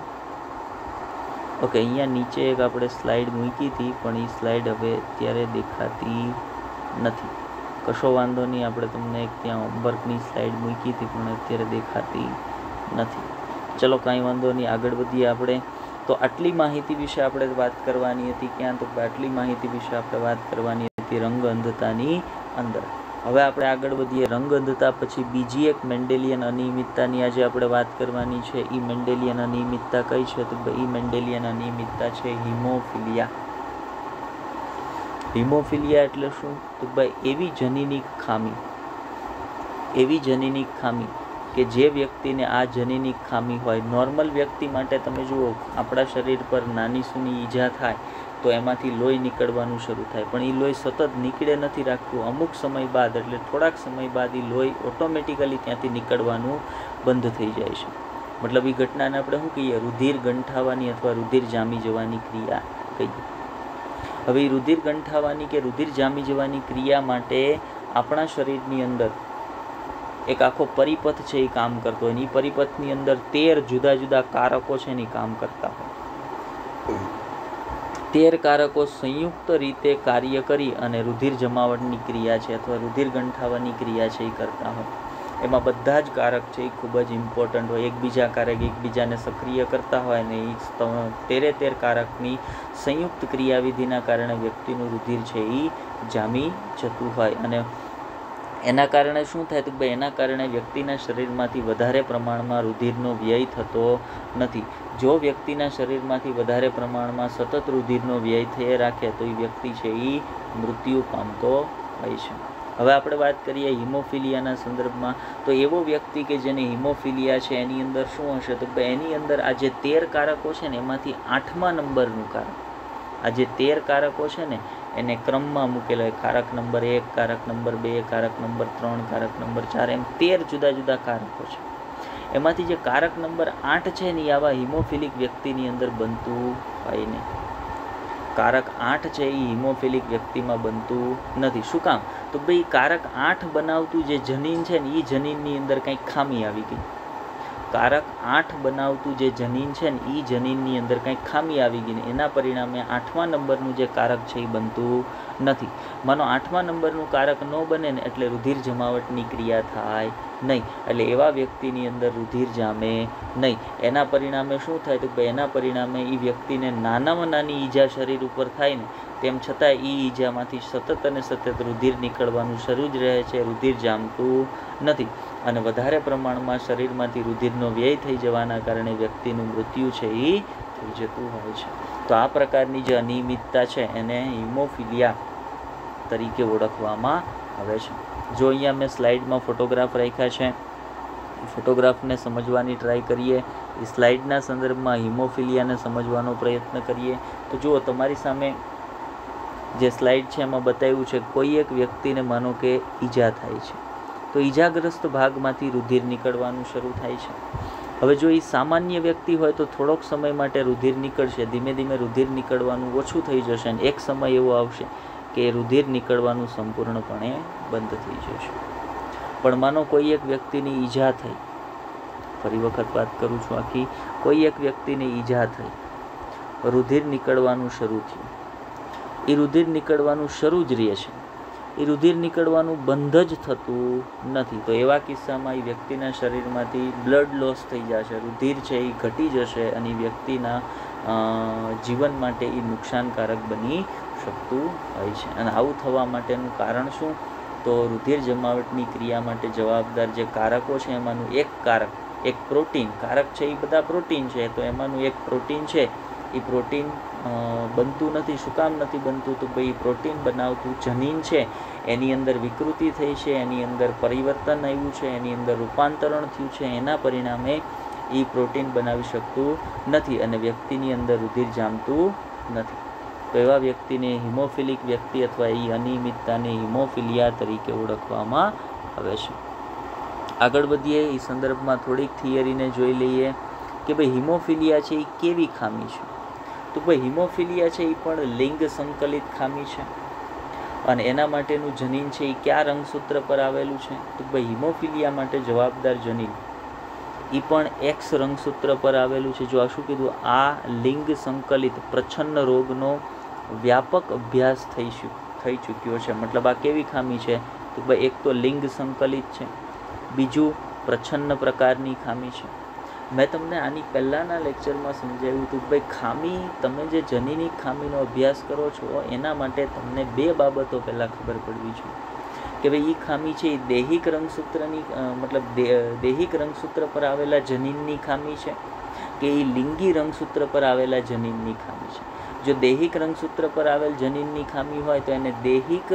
ઓકે, અહીંયા નીચે એક આપણે સ્લાઇડ મૂકી હતી, પણ એ સ્લાઇડ હવે અત્યારે દેખાતી નથી. કશો વાંધો નહીં, આપણે તમને એક ત્યાં હોમવર્કની સ્લાઇડ મૂકી હતી પણ અત્યારે દેખાતી નથી. ચલો કાંઈ વાંધો નહીં, આગળ વધીએ આપણે. તો આટલી માહિતી વિશે આપણે વાત કરવાની હતી. ક્યાં? તો આટલી માહિતી વિશે આપણે વાત કરવાની હતી રંગઅંધતાની અંદર. હવે આપણે આગળ વધીએ. રંગઅંધતા પછી બીજી એક મેન્ડેલિયન અનિયમિતતાની આજે આપણે વાત કરવાની છે. એ મેન્ડેલિયન અનિયમિતતા કઈ છે? તો એ મેન્ડેલિયન અનિયમિતતા છે હિમોફિલિયા. હિમોફિલિયા એટલે શું? તો ભાઈ એવી જનીનિક ખામી, એવી જનીનિક ખામી કે જે વ્યક્તિને આ જનીનિક ખામી હોય. નોર્મલ વ્યક્તિ માટે તમે જુઓ, આપણા શરીર પર નાની સૂની ઈજા થાય તો એમાંથી લોહી નીકળવાનું શરૂ થાય, પણ એ લોહી સતત નીકળે નથી રાખતું. અમુક સમય બાદ, એટલે થોડાક સમય બાદ એ લોહી ઓટોમેટિકલી ત્યાંથી નીકળવાનું બંધ થઈ જાય છે. મતલબ એ ઘટનાને આપણે શું કહીએ? રુધિર ગંઠાવાની અથવા રુધિર જામી જવાની ક્રિયા કહીએ. હવે રુધિર ગંઠાવાની કે રુધિર જામી જવાની ક્રિયા માટે આપણા શરીરની અંદર એક આખો પરિપથ છે એ કામ કરતો હોય. એ પરિપથની અંદર તેર જુદા જુદા કારકો છે એ કામ કરતા હોય. તેર કારકો સંયુક્ત રીતે કાર્ય કરી અને રુધિર જમાવટની ક્રિયા છે અથવા રુધિર ગંઠાવાની ક્રિયા છે એ કરતા હોય. એમાં બધા જ કારક છે એ ખૂબ જ ઇમ્પોર્ટન્ટ હોય. એકબીજા કારક એકબીજાને સક્રિય કરતા હોય ને એ તેરે તેર કારકની સંયુક્ત ક્રિયાવિધિના કારણે વ્યક્તિનું રુધિર છે એ જામી જતું હોય. અને એના કારણે શું થાય તો ભાઈ એના કારણે વ્યક્તિના શરીરમાંથી વધારે પ્રમાણમાં રુધિરનો વ્યય થતો નથી. જો વ્યક્તિના શરીરમાંથી વધારે પ્રમાણમાં સતત રુધિરનો વ્યય થઈ રાખે તો એ વ્યક્તિ છે એ મૃત્યુ પામતો હોય છે. હવે આપણે વાત કરીએ હિમોફિલિયાના સંદર્ભમાં, તો એવો વ્યક્તિ કે જેને હિમોફિલિયા છે એની અંદર શું હશે તો ભાઈ એની અંદર આ જે તેર કારકો છે ને એમાંથી આઠમા નંબરનું કારક, આ જે તેર કારકો છે ને એને ક્રમમાં મૂકેલો હોય. કારક નંબર એક, કારક નંબર બે, કારક નંબર ત્રણ, કારક નંબર ચાર, એમ તેર જુદા જુદા કારકો છે. એમાંથી જે કારક નંબર આઠ છે ને એ આવા હિમોફિલિક વ્યક્તિની અંદર બનતું હોય નહીં. કારક આઠ છે એ હિમોફિલિક વ્યક્તિમાં બનતું નથી. શું કામ તો ભાઈ કારક આઠ બનાવતું જે જનીન છે ને એ જનીનની અંદર કંઈક ખામી આવી ગઈ. કારક આઠ બનાવતું જે જનીન છે ને એ જનીનની અંદર કંઈક ખામી આવી ગઈ ને એના પરિણામે આઠમા નંબરનું જે કારક છે એ બનતું નથી. માનો આઠમા નંબરનું કારક ન બને ને એટલે રુધિર જમાવટની ક્રિયા થાય નહીં. એટલે એવા વ્યક્તિની અંદર રુધિર જામે નહીં. એના પરિણામે શું થાય તો ભાઈ એના પરિણામે એ વ્યક્તિને નાનામાં નાની ઈજા શરીર ઉપર થાય ને તેમ છતાં એ ઈજામાંથી સતત અને સતત રુધિર નીકળવાનું શરૂ જ રહે છે. રુધિર જામતું નથી અને વધારે પ્રમાણમાં શરીરમાંથી રુધિરનો વ્યય થઈ જવાના કારણે વ્યક્તિનું મૃત્યુ છે એ થઈ જતું હોય છે. તો આ પ્રકારની જે અનિયમિતતા છે એને હિમોફિલિયા તરીકે ઓળખવામાં આવે છે. જો અહીંયા મેં સ્લાઇડમાં ફોટોગ્રાફ રાખ્યા છે, ફોટોગ્રાફને સમજવાની ટ્રાય કરીએ. એ સ્લાઇડના સંદર્ભમાં હિમોફિલિયાને સમજવાનો પ્રયત્ન કરીએ. તો જુઓ તમારી સામે જે સ્લાઇડ છે એમાં બતાવ્યું છે કોઈ એક વ્યક્તિને માનો કે ઈજા થાય છે તો ઈજાગ્રસ્ત ભાગમાંથી રુધિર નીકળવાનું શરૂ થાય છે. હવે જો એ સામાન્ય વ્યક્તિ હોય તો થોડોક સમય માટે રુધિર નીકળશે, ધીમે ધીમે રુધિર નીકળવાનું ઓછું થઈ જશે અને એક સમય એવો આવશે કે રુધિર નીકળવાનું સંપૂર્ણપણે બંધ થઈ જશે. પણ માનો કોઈ એક વ્યક્તિની ઈજા થઈ, ફરી વખત વાત કરું છું આખી, કોઈ એક વ્યક્તિને ઈજા થઈ, રુધિર નીકળવાનું શરૂ થયું, એ રુધિર નીકળવાનું શરૂ જ રહે છે, એ રુધિર નીકળવાનું બંધ જ થતું નથી. તો એવા કિસ્સામાં એ વ્યક્તિના શરીરમાંથી બ્લડ લોસ થઈ જશે, રુધિર છે એ ઘટી જશે અને વ્યક્તિના જીવન માટે એ નુકસાનકારક બની શકતું હોય છે. અને આવું થવા માટેનું કારણ શું તો રુધિર જમાવટની ક્રિયા માટે જવાબદાર જે કારકો છે એમાંનું એક કારક, એક પ્રોટીન, કારક છે એ બધા પ્રોટીન છે, તો એમાંનું એક પ્રોટીન છે એ પ્રોટીન બનતું નથી. શું કામ નથી બનતું તો ભાઈ પ્રોટીન બનાવતું જનીન છે એની અંદર વિકૃતિ થઈ છે, એની અંદર પરિવર્તન આવ્યું છે, એની અંદર રૂપાંતરણ થયું છે, એના પરિણામે એ પ્રોટીન બનાવી શકતું નથી અને વ્યક્તિની અંદર રુધિર જામતું નથી. તો એવા વ્યક્તિને હિમોફિલિક વ્યક્તિ અથવા એ અનિયમિતતાને હિમોફિલિયા તરીકે ઓળખવામાં આવે છે. આગળ વધીએ એ સંદર્ભમાં થોડીક થિયરીને જોઈ લઈએ કે ભાઈ હિમોફિલિયા છે એ કેવી ખામી છે. તો ભાઈ હિમોફિલિયા છે એ પણ લિંગ સંકલિત ખામી છે અને એના માટેનું જનીન છે એ કયા રંગસૂત્ર પર આવેલું છે તો ભાઈ હિમોફિલિયા માટે જવાબદાર જનીન એ પણ એક્સ રંગસૂત્ર પર આવેલું છે. જો આ શું કીધું, આ લિંગ સંકલિત પ્રચ્છન્ન રોગનો વ્યાપક અભ્યાસ થઈ થઈ ચૂક્યો છે. મતલબ આ કેવી ખામી છે તો ભાઈ એક તો લિંગ સંકલિત છે, બીજું પ્રચ્છન્ન પ્રકારની ખામી છે. મેં તમને આની પહેલાંના લેક્ચરમાં સમજાવ્યું હતું ભાઈ ખામી, તમે જે જનીનિક ખામીનો અભ્યાસ કરો છો એના માટે તમને બે બાબતો પહેલાં ખબર પડવી જોઈએ કે ભાઈ એ ખામી છે એ દૈહિક રંગસૂત્રની મતલબ દૈહિક રંગસૂત્ર પર આવેલા જનીનની ખામી છે કે એ લિંગી રંગસૂત્ર પર આવેલા જનીનની ખામી છે. જો દૈહિક રંગસૂત્ર પર આવેલ જનીનની ખામી હોય તો એને દૈહિક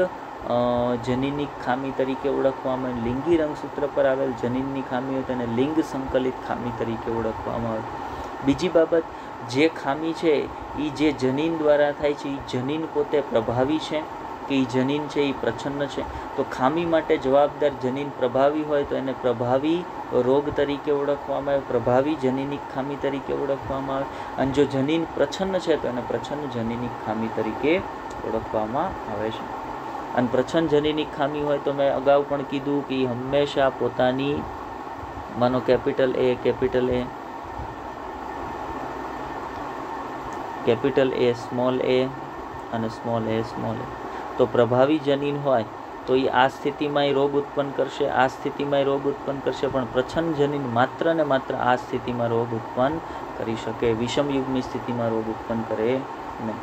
જનીનિક ખામી તરીકે ઓળખવામાં, લિંગી રંગસૂત્ર પર આવેલ જનીનની ખામી હોય તેને લિંગ સંકલિત ખામી તરીકે ઓળખવામાં આવે. બીજી બાબત, જે ખામી છે એ જે જનીન દ્વારા થાય છે એ જનીન પોતે પ્રભાવી છે કે એ જનીન છે એ પ્રચ્છન્ન છે. તો ખામી માટે જવાબદાર જનીન પ્રભાવી હોય તો એને પ્રભાવી રોગ તરીકે ઓળખવામાં આવે, પ્રભાવી જનીનિક ખામી તરીકે ઓળખવામાં આવે. અને જો જનીન પ્રચ્છન્ન છે તો એને પ્રચ્છન્ન જનીનિક ખામી તરીકે ઓળખવામાં આવે છે. અને પ્રચ્છન્ન જનીનિક ખામી હોય તો મેં અગાઉ પણ કીધું કે હંમેશા પોતાની માનો capital A capital A capital A small A અને સ્મોલ એ સ્મોલ એ તો પ્રભાવી જનીન હોય તો એ આ સ્થિતિમાં રોગ ઉત્પન્ન કરશે, આ સ્થિતિમાં રોગ ઉત્પન્ન કરશે, પણ પ્રચ્છન્ન જનીન માત્ર ને માત્ર આ સ્થિતિમાં રોગ ઉત્પન્ન કરી શકે, વિષમ યુગ્મની સ્થિતિમાં રોગ ઉત્પન્ન કરે નહીં.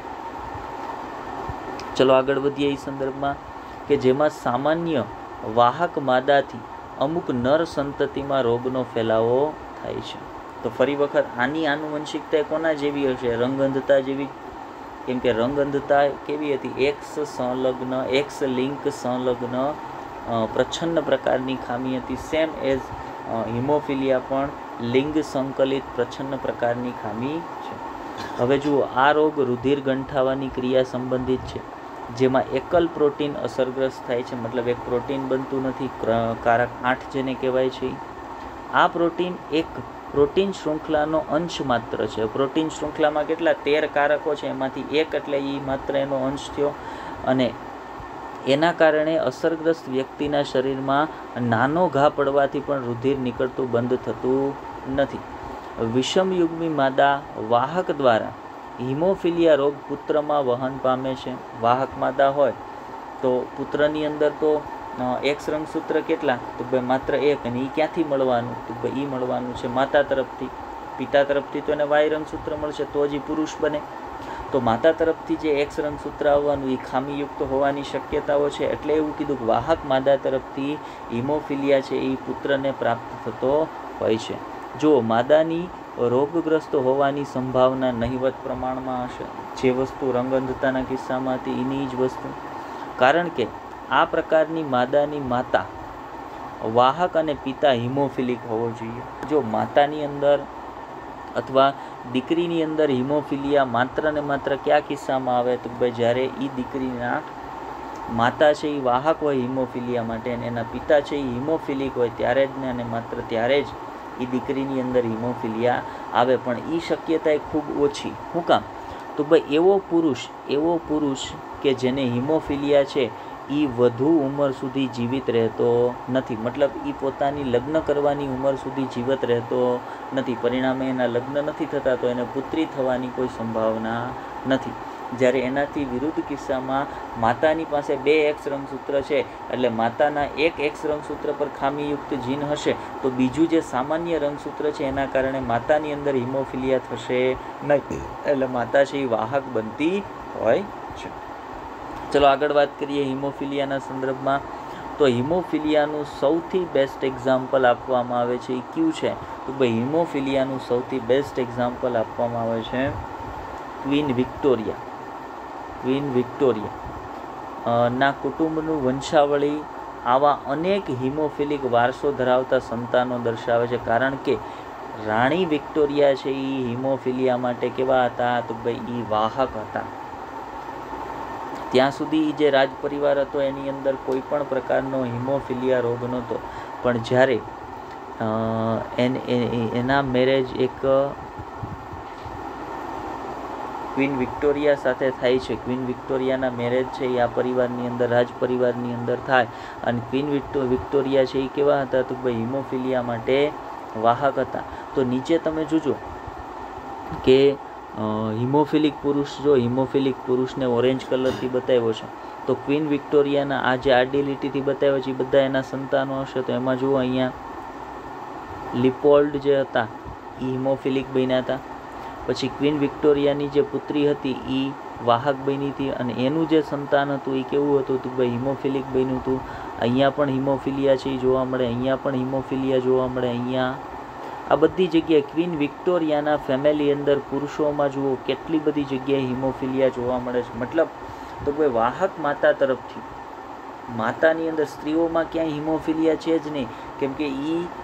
ચલો આગળ વધીએ એ સંદર્ભમાં કે જેમાં સામાન્ય વાહક માદાથી અમુક નર સંતતિમાં રોગનો ફેલાવો થાય છે. તો ફરી વખત આની આનુવંશિકતા કોના જેવી હશે? રંગઅંધતા જેવી. કેમ કે રંગઅંધતા કેવી હતી? એક્સ સંલગ્ન એક્સ લિંક સંલગ્ન પ્રચ્છન્ન પ્રકારની ખામી હતી. સેમ એઝ હિમોફિલિયા પણ લિંગ સંકલિત પ્રચ્છન્ન પ્રકારની ખામી છે. હવે જુઓ, આ રોગ રુધિર ગંઠાવાની ક્રિયા સંબંધિત છે, જેમાં એકલ પ્રોટીન અસરગ્રસ્ત થાય છે. મતલબ એક પ્રોટીન બનતું નથી, કારક આઠ જેને કહેવાય છે. આ પ્રોટીન એક પ્રોટીન શૃંખલાનો અંશ માત્ર છે. પ્રોટીન શૃંખલામાં કેટલા તેર કારકો છે, એમાંથી એક એટલે એ માત્ર એનો અંશ થયો. અને એના કારણે અસરગ્રસ્ત વ્યક્તિના શરીરમાં નાનો ઘા પડવાથી પણ રુધિર નીકળતું બંધ થતું નથી. વિષમ યુગ્મી માદા વાહક દ્વારા હિમોફિલિયા રોગ પુત્રમાં વહન પામે છે. વાહક માદા હોય તો પુત્રની અંદર તો એક્સ રંગસૂત્ર કેટલા? તો ભાઈ માત્ર એક. અને એ ક્યાંથી મળવાનું? તો ભાઈ એ મળવાનું છે માતા તરફથી. પિતા તરફથી તો એને વાય રંગસૂત્ર મળશે તો જ પુરુષ બને. તો માતા તરફથી જે એક્સ રંગસૂત્ર આવવાનું એ ખામીયુક્ત હોવાની શક્યતાઓ છે. એટલે એવું કીધું કે વાહક માદા તરફથી હિમોફિલિયા છે એ પુત્રને પ્રાપ્ત થતો હોય છે. જો માદાની રોગગ્રસ્ત હોવાની સંભાવના નહિવત પ્રમાણમાં હશે. જે વસ્તુ રંગઅંધતાના કિસ્સામાં હતી એની જ વસ્તુ. કારણ કે આ પ્રકારની માદાની માતા વાહક અને પિતા હિમોફિલિક હોવો જોઈએ. જો માતાની અંદર અથવા દીકરીની અંદર હિમોફિલિયા માત્ર ને માત્ર કયા કિસ્સામાં આવે? તો ભાઈ જ્યારે એ દીકરીના માતા છે એ વાહક હોય હિમોફિલિયા માટે અને એના પિતા છે એ હિમોફિલિક હોય ત્યારે જ ને અને માત્ર ત્યારે જ એ દીકરીની અંદર હિમોફિલિયા આવે. પણ એ શક્યતા ખૂબ ઓછી. શું કામ? તો ભાઈ એવો પુરુષ એવો પુરુષ કે જેને હિમોફિલિયા છે એ વધુ ઉંમર સુધી જીવિત રહેતો નથી. મતલબ એ પોતાની લગ્ન કરવાની ઉંમર સુધી જીવિત રહેતો નથી. પરિણામે એના લગ્ન નથી થતા તો એને પુત્રી થવાની કોઈ સંભાવના નથી. જ્યારે એનાથી વિરુદ્ધ કિસ્સામાં માતાની પાસે બે એક્સ રંગસૂત્ર છે એટલે માતાના એક એક્સ રંગસૂત્ર પર ખામીયુક્ત જીન હશે તો બીજું જે સામાન્ય રંગસૂત્ર છે એના કારણે માતાની અંદર હિમોફિલિયા થશે નહીં. એટલે માતા છે એ વાહક બનતી હોય છે. ચલો આગળ વાત કરીએ હિમોફિલિયાના સંદર્ભમાં. તો હિમોફિલિયાનું સૌથી બેસ્ટ એક્ઝામ્પલ આપવામાં આવે છે એ કયું છે? તો ભાઈ હિમોફિલિયાનું સૌથી બેસ્ટ એક્ઝામ્પલ આપવામાં આવે છે ક્વીન વિક્ટોરિયા. ક્વીન વિક્ટોરિયા ના કુટુંબનું વંશાવળી આવા અનેક હિમોફિલિક વારસો ધરાવતા સંતાનો દર્શાવે છે. કારણ કે રાણી વિક્ટોરિયા છે એ હિમોફિલિયા માટે કેવા હતા? તો ભાઈ એ વાહક હતા. ત્યાં સુધી જે રાજ પરિવાર હતો એની અંદર કોઈ પણ પ્રકારનો હિમોફિલિયા રોગ નહોતો. પણ જ્યારે એના મેરેજ એક ક્વીન વિક્ટોરિયા સાથે થાય છે. ક્વીન વિક્ટોરિયાના મેરેજ છે એ આ પરિવારની અંદર રાજ પરિવારની અંદર થાય અને ક્વીન વિક્ટોરિયા છે એ કેવા હતા? તો ભાઈ હિમોફિલિયા માટે વાહક હતા. તો નીચે તમે જોજો કે હિમોફિલિક પુરુષ જો હિમોફિલિક પુરુષને ઓરેન્જ કલરથી બતાવ્યો છે તો ક્વીન વિક્ટોરિયાના આ જે આડી લીટીથી બતાવ્યો છે એ બધા એના સંતાનો હશે. તો એમાં જુઓ અહીંયા લિપોલ્ડ જે હતા એ હિમોફિલિક બન્યા હતા. પછી ક્વીન વિક્ટોરિયાની જે પુત્રી હતી એ વાહક બની હતી અને એનું જે સંતાન હતું એ કેવું હતું? તો ભાઈ હિમોફિલિક બન્યું હતું. અહીંયા પણ હિમોફિલિયા છે એ જોવા મળે, અહીંયા પણ હિમોફિલિયા જોવા મળે. અહીંયા આ બધી જગ્યાએ ક્વીન વિક્ટોરિયાના ફેમિલી અંદર પુરુષોમાં જુઓ કેટલી બધી જગ્યાએ હિમોફિલિયા જોવા મળે છે. મતલબ તો કોઈ વાહક માતા તરફથી માતાની અંદર સ્ત્રીઓમાં ક્યાંય હિમોફિલિયા છે જ નહીં. કેમ કે એ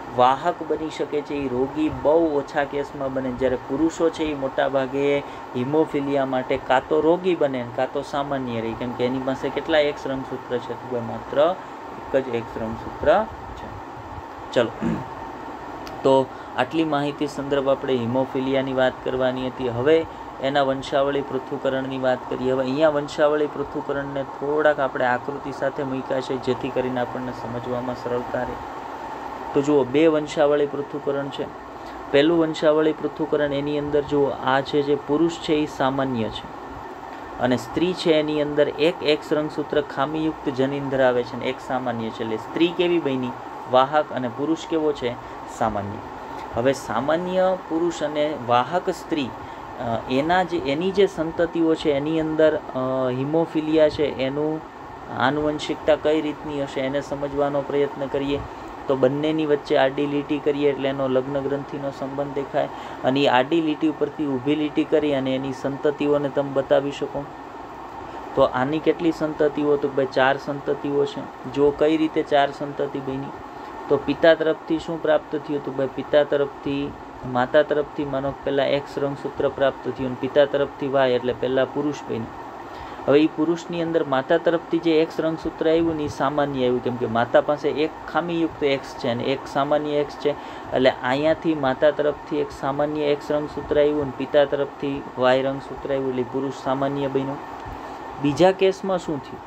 વાહક બની શકે છે, એ રોગી બહુ ઓછા કેસમાં બને. જ્યારે પુરુષો છે એ મોટા ભાગે હિમોફિલિયા માટે કાં તો રોગી બને કાં તો સામાન્ય રહે, કેમ કે એની પાસે કેટલા એક્સ રંગસૂત્ર છે? તો માત્ર એક જ એક્સ રંગસૂત્ર છે. ચલો, તો આટલી માહિતી સંદર્ભ આપણે હિમોફિલિયાની વાત કરવાની હતી. હવે એના વંશાવળી પૃથ્થકરણની વાત કરીએ. હવે અહીંયા વંશાવળી પૃથ્થકરણને થોડાક આપણે આકૃતિ સાથે મૂક્યા છે, જેથી કરીને આપણને સમજવામાં સરળતા રહે. તો જુઓ, બે વંશાવળી પૃથ્થકરણ છે. પહેલું વંશાવળી પૃથ્થકરણ, એની અંદર જુઓ, આ છે જે પુરુષ છે એ સામાન્ય છે અને સ્ત્રી છે એની અંદર એક એક્સ રંગસૂત્ર ખામીયુક્ત જનીન ધરાવે છે અને એક સામાન્ય છે. એટલે સ્ત્રી કેવી બની? વાહક, અને પુરુષ કેવો છે? સામાન્ય. હવે સામાન્ય પુરુષ અને વાહક સ્ત્રી, એના જે એની જે સંતતિઓ છે એની અંદર હિમોફિલિયા છે, એનું આનુવંશિકતા કઈ રીતની હશે એને સમજવાનો પ્રયત્ન કરીએ. તો બંનેની વચ્ચે આડી લીટી કરીએ એટલે એનો લગ્ન ગ્રંથિનો સંબંધ દેખાય, અને એ આડી લીટી ઉપરથી ઊભી લીટી કરી અને એની સંતતિઓને તમે બતાવી શકો. તો આની કેટલી સંતતિઓ? તો ભાઈ ચાર સંતતિઓ છે. જો કઈ રીતે ચાર સંતતિ બની? તો પિતા તરફથી શું પ્રાપ્ત થયું? તો ભાઈ પિતા તરફથી, માતા તરફથી માનો પહેલાં એક્સ રંગસૂત્ર પ્રાપ્ત થયું અને પિતા તરફથી વાય, એટલે પહેલાં પુરુષ બન્યું. હવે એ પુરુષની અંદર માતા તરફથી જે એક્સ રંગસૂત્ર આવ્યું ને એ સામાન્ય આવ્યું, કેમ કે માતા પાસે એક ખામીયુક્ત એક્સ છે અને એક સામાન્ય એક્સ છે. એટલે અહીંયાથી માતા તરફથી એક સામાન્ય એક્સ રંગસૂત્ર આવ્યું અને પિતા તરફથી વાય રંગસૂત્ર આવ્યું, એટલે પુરુષ સામાન્ય બન્યું. બીજા કેસમાં શું થયું?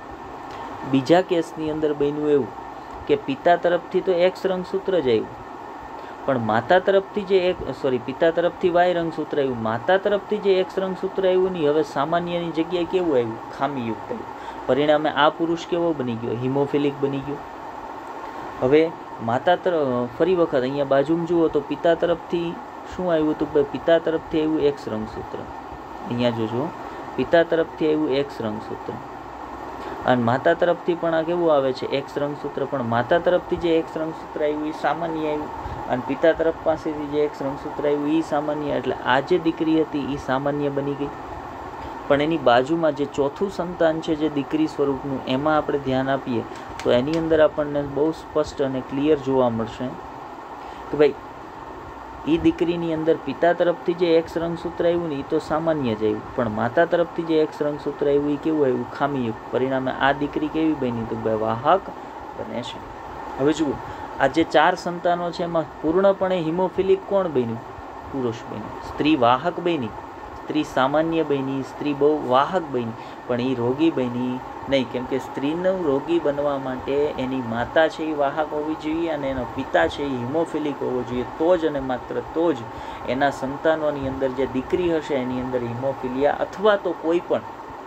બીજા કેસની અંદર બન્યું એવું કે પિતા તરફથી તો એક્સ રંગસૂત્ર જ આવ્યું, પણ માતા તરફથી જે એક સોરી પિતા તરફથી વાય રંગસૂત્ર આવ્યું, માતા તરફથી જે એક્સ રંગસૂત્ર આવ્યું નહીં, હવે સામાન્યની જગ્યાએ કેવું આવ્યું? ખામીયુક્ત આવ્યું. પરિણામે આ પુરુષ કેવો બની ગયો? હિમોફિલિક બની ગયો. હવે માતા તરફ ફરી વખત અહીંયા બાજુમાં જુઓ તો પિતા તરફથી શું આવ્યું? તો ભાઈ પિતા તરફથી આવ્યું એક્સ રંગસૂત્ર. અહીંયા જોજો, પિતા તરફથી આવ્યું એક્સ રંગસૂત્ર અને માતા તરફથી પણ આ કેવું આવે છે? એક્સ રંગસૂત્ર. પણ માતા તરફથી જે એક્સ રંગસૂત્ર આવ્યું એ સામાન્ય આવ્યું અને પિતા તરફ પાસેથી જે એક્સ રંગસૂત્ર આવ્યું એ સામાન્ય. એટલે આ જે દીકરી હતી એ સામાન્ય બની ગઈ. પણ એની બાજુમાં જે ચોથું સંતાન છે જે દીકરી સ્વરૂપનું, એમાં આપણે ધ્યાન આપીએ તો એની અંદર આપણને બહુ સ્પષ્ટ અને ક્લિયર જોવા મળશે કે ભાઈ એ દીકરીની અંદર પિતા તરફથી જે એક્સ રંગસૂત્ર આવ્યું ને એ તો સામાન્ય જ આવ્યું, પણ માતા તરફથી જે એક્સ રંગસૂત્ર આવ્યું એ કેવું આવ્યું? ખામીયુક્ત. પરિણામે આ દીકરી કેવી બની? તો બે વાહક બને છે. હવે જુઓ, આ જે ચાર સંતાનો છે એમાં પૂર્ણપણે હિમોફિલિક કોણ બન્યું? પુરુષ બન્યું. સ્ત્રી વાહક બની, સ્ત્રી સામાન્ય બની, સ્ત્રી બહુ વાહક બની, પણ એ રોગી બની નહીં, કેમ કે સ્ત્રીનું રોગી બનવા માટે એની માતા છે એ વાહક હોવી જોઈએ અને એનો પિતા છે એ હિમોફિલિક હોવો જોઈએ. તો જ અને માત્ર તો જ એના સંતાનોની અંદર જે દીકરી હશે એની અંદર હિમોફિલિયા અથવા તો કોઈ પણ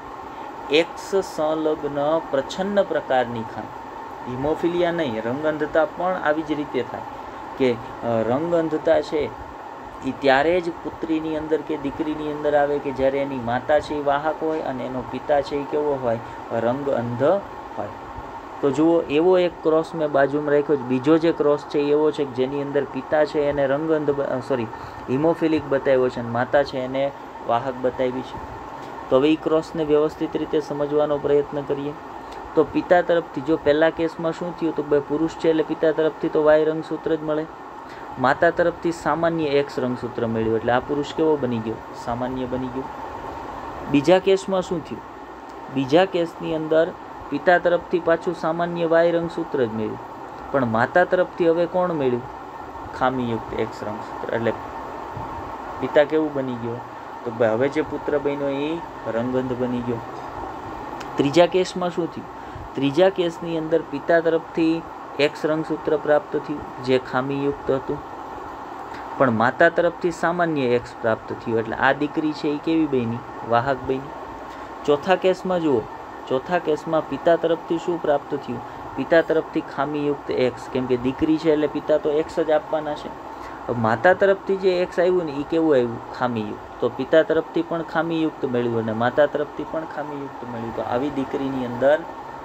એક્સ સંલગ્ન પ્રચ્છન્ન પ્રકારની ખામી, હિમોફિલિયા નહીં, રંગઅંધતા પણ આવી જ રીતે થાય કે રંગઅંધતા છે એ ત્યારે જ પુત્રીની અંદર કે દીકરીની અંદર આવે કે જ્યારે એની માતા છે એ વાહક હોય અને એનો પિતા છે એ કેવો હોય? રંગ અંધ હોય. તો જુઓ, એવો એક ક્રોસ મેં બાજુમાં રાખ્યો. બીજો જે ક્રોસ છે એવો છે કે જેની અંદર પિતા છે એને રંગ અંધ સોરી હિમોફિલિક બતાવ્યો છે અને માતા છે એને વાહક બતાવી છે. તો હવે એ ક્રોસને વ્યવસ્થિત રીતે સમજવાનો પ્રયત્ન કરીએ. તો પિતા તરફથી જો પહેલા કેસમાં શું થયું? તો બે પુરુષ છે એટલે પિતા તરફથી તો વાય રંગસૂત્ર જ મળે. માતા તરફથી સામાન્ય એક્સ રંગસૂત્ર મળ્યું એટલે આ પુરુષ કેવો બની ગયો? સામાન્ય બની ગયો. બીજા કેસમાં શું થયું? બીજા કેસની અંદર પિતા તરફથી પાછું સામાન્ય વાય રંગસૂત્ર જ મળ્યું, પણ માતા તરફથી હવે કોણ મળ્યું? ખામીયુક્ત એક્સ રંગસૂત્ર. એટલે પિતા કેવું બની ગયો? તો ભાઈ હવે જે પુત્ર બન્યો એ રંગઅંધ બની ગયો. ત્રીજા કેસમાં શું થયું? ત્રીજા કેસની અંદર પિતા તરફથી એક્સ રંગસૂત્ર પ્રાપ્ત થયું જે ખામીયુક્ત હતું, પણ માતા તરફથી સામાન્ય એક્સ પ્રાપ્ત થયું એટલે આ દીકરી છે એ કેવી બની? વાહક બની. ચોથા કેસમાં જુઓ, ચોથા કેસમાં પિતા તરફથી શું પ્રાપ્ત થયું? પિતા તરફથી ખામીયુક્ત એક્સ, કેમ કે દીકરી છે એટલે પિતા તો એક્સ જ આપવાના છે. માતા તરફથી જે એક્સ આવ્યું ને એ કેવું આવ્યું? ખામીયુક્ત. તો પિતા તરફથી પણ ખામીયુક્ત મળ્યું અને માતા તરફથી પણ ખામીયુક્ત મળ્યું. તો આવી દીકરીની અંદર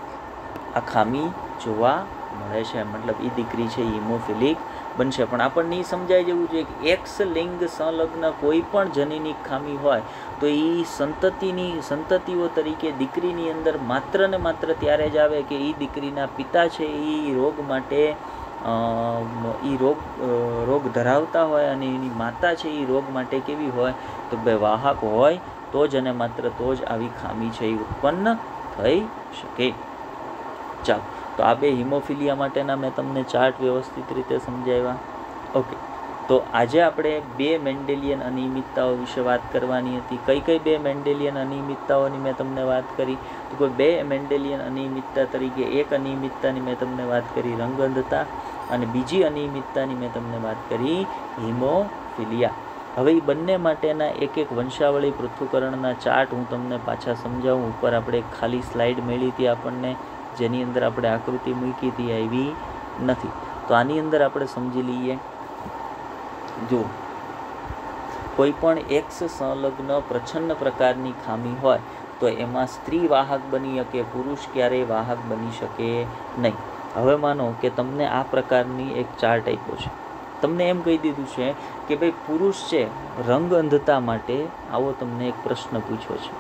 આ ખામી જોવા મળે છે, મતલબ એ દીકરી છે હિમોફિલિક બનશે. પણ આપણને એ સમજાય જેવું છે કે એક્સ લિંગ સંલગ્ન કોઈ પણ જનીનિક ખામી હોય તો એ સંતતિની સંતતિઓ તરીકે દીકરીની અંદર માત્ર ને માત્ર ત્યારે જ આવે કે એ દીકરીના પિતા છે એ રોગ માટે એ રોગ રોગ ધરાવતા હોય અને એની માતા છે એ રોગ માટે કેવી હોય તો બે વાહક હોય તો જ અને માત્ર તો જ આવી ખામી છે એ ઉત્પન્ન થઈ શકે. ચાલો, તો આ બે હિમોફિલિયા માટેના મેં તમને ચાર્ટ વ્યવસ્થિત રીતે સમજાવ્યા. ઓકે, તો આજે આપણે બે મેન્ડેલિયન અનિયમિતતાઓ વિશે વાત કરવાની હતી. કઈ કઈ બે મેન્ડેલિયન અનિયમિતતાઓની મેં તમને વાત કરી? તો કોઈ બે મેન્ડેલિયન અનિયમિતતા તરીકે એક અનિયમિતતાની મેં તમને વાત કરી રંગ અંધતા, અને બીજી અનિયમિતતાની મેં તમને વાત કરી હિમોફિલિયા. હવે એ બંને માટેના એક એક વંશાવળી પૃથ્થકરણના ચાર્ટ હું તમને પાછા સમજાવું. ઉપર આપણે એક ખાલી સ્લાઇડ મળી હતી આપણને, જેની અંદર આપણે આકૃતિ મૂકી હતી, આવી નથી. તો આની અંદર આપણે સમજી લઈએ. જો કોઈ પણ એક્સ સંલગ્ન પ્રચ્છન્ન પ્રકારની ખામી હોય તો એમાં સ્ત્રી વાહક બની શકે, પુરુષ ક્યારેય વાહક બની શકે નહીં. હવે માનો કે તમને આ પ્રકારની એક ચાર્ટ આપ્યો છે. તમને એમ કહી દીધું છે કે ભાઈ પુરુષ છે રંગ અંધતા માટે, આવો તમને એક પ્રશ્ન પૂછ્યો છે,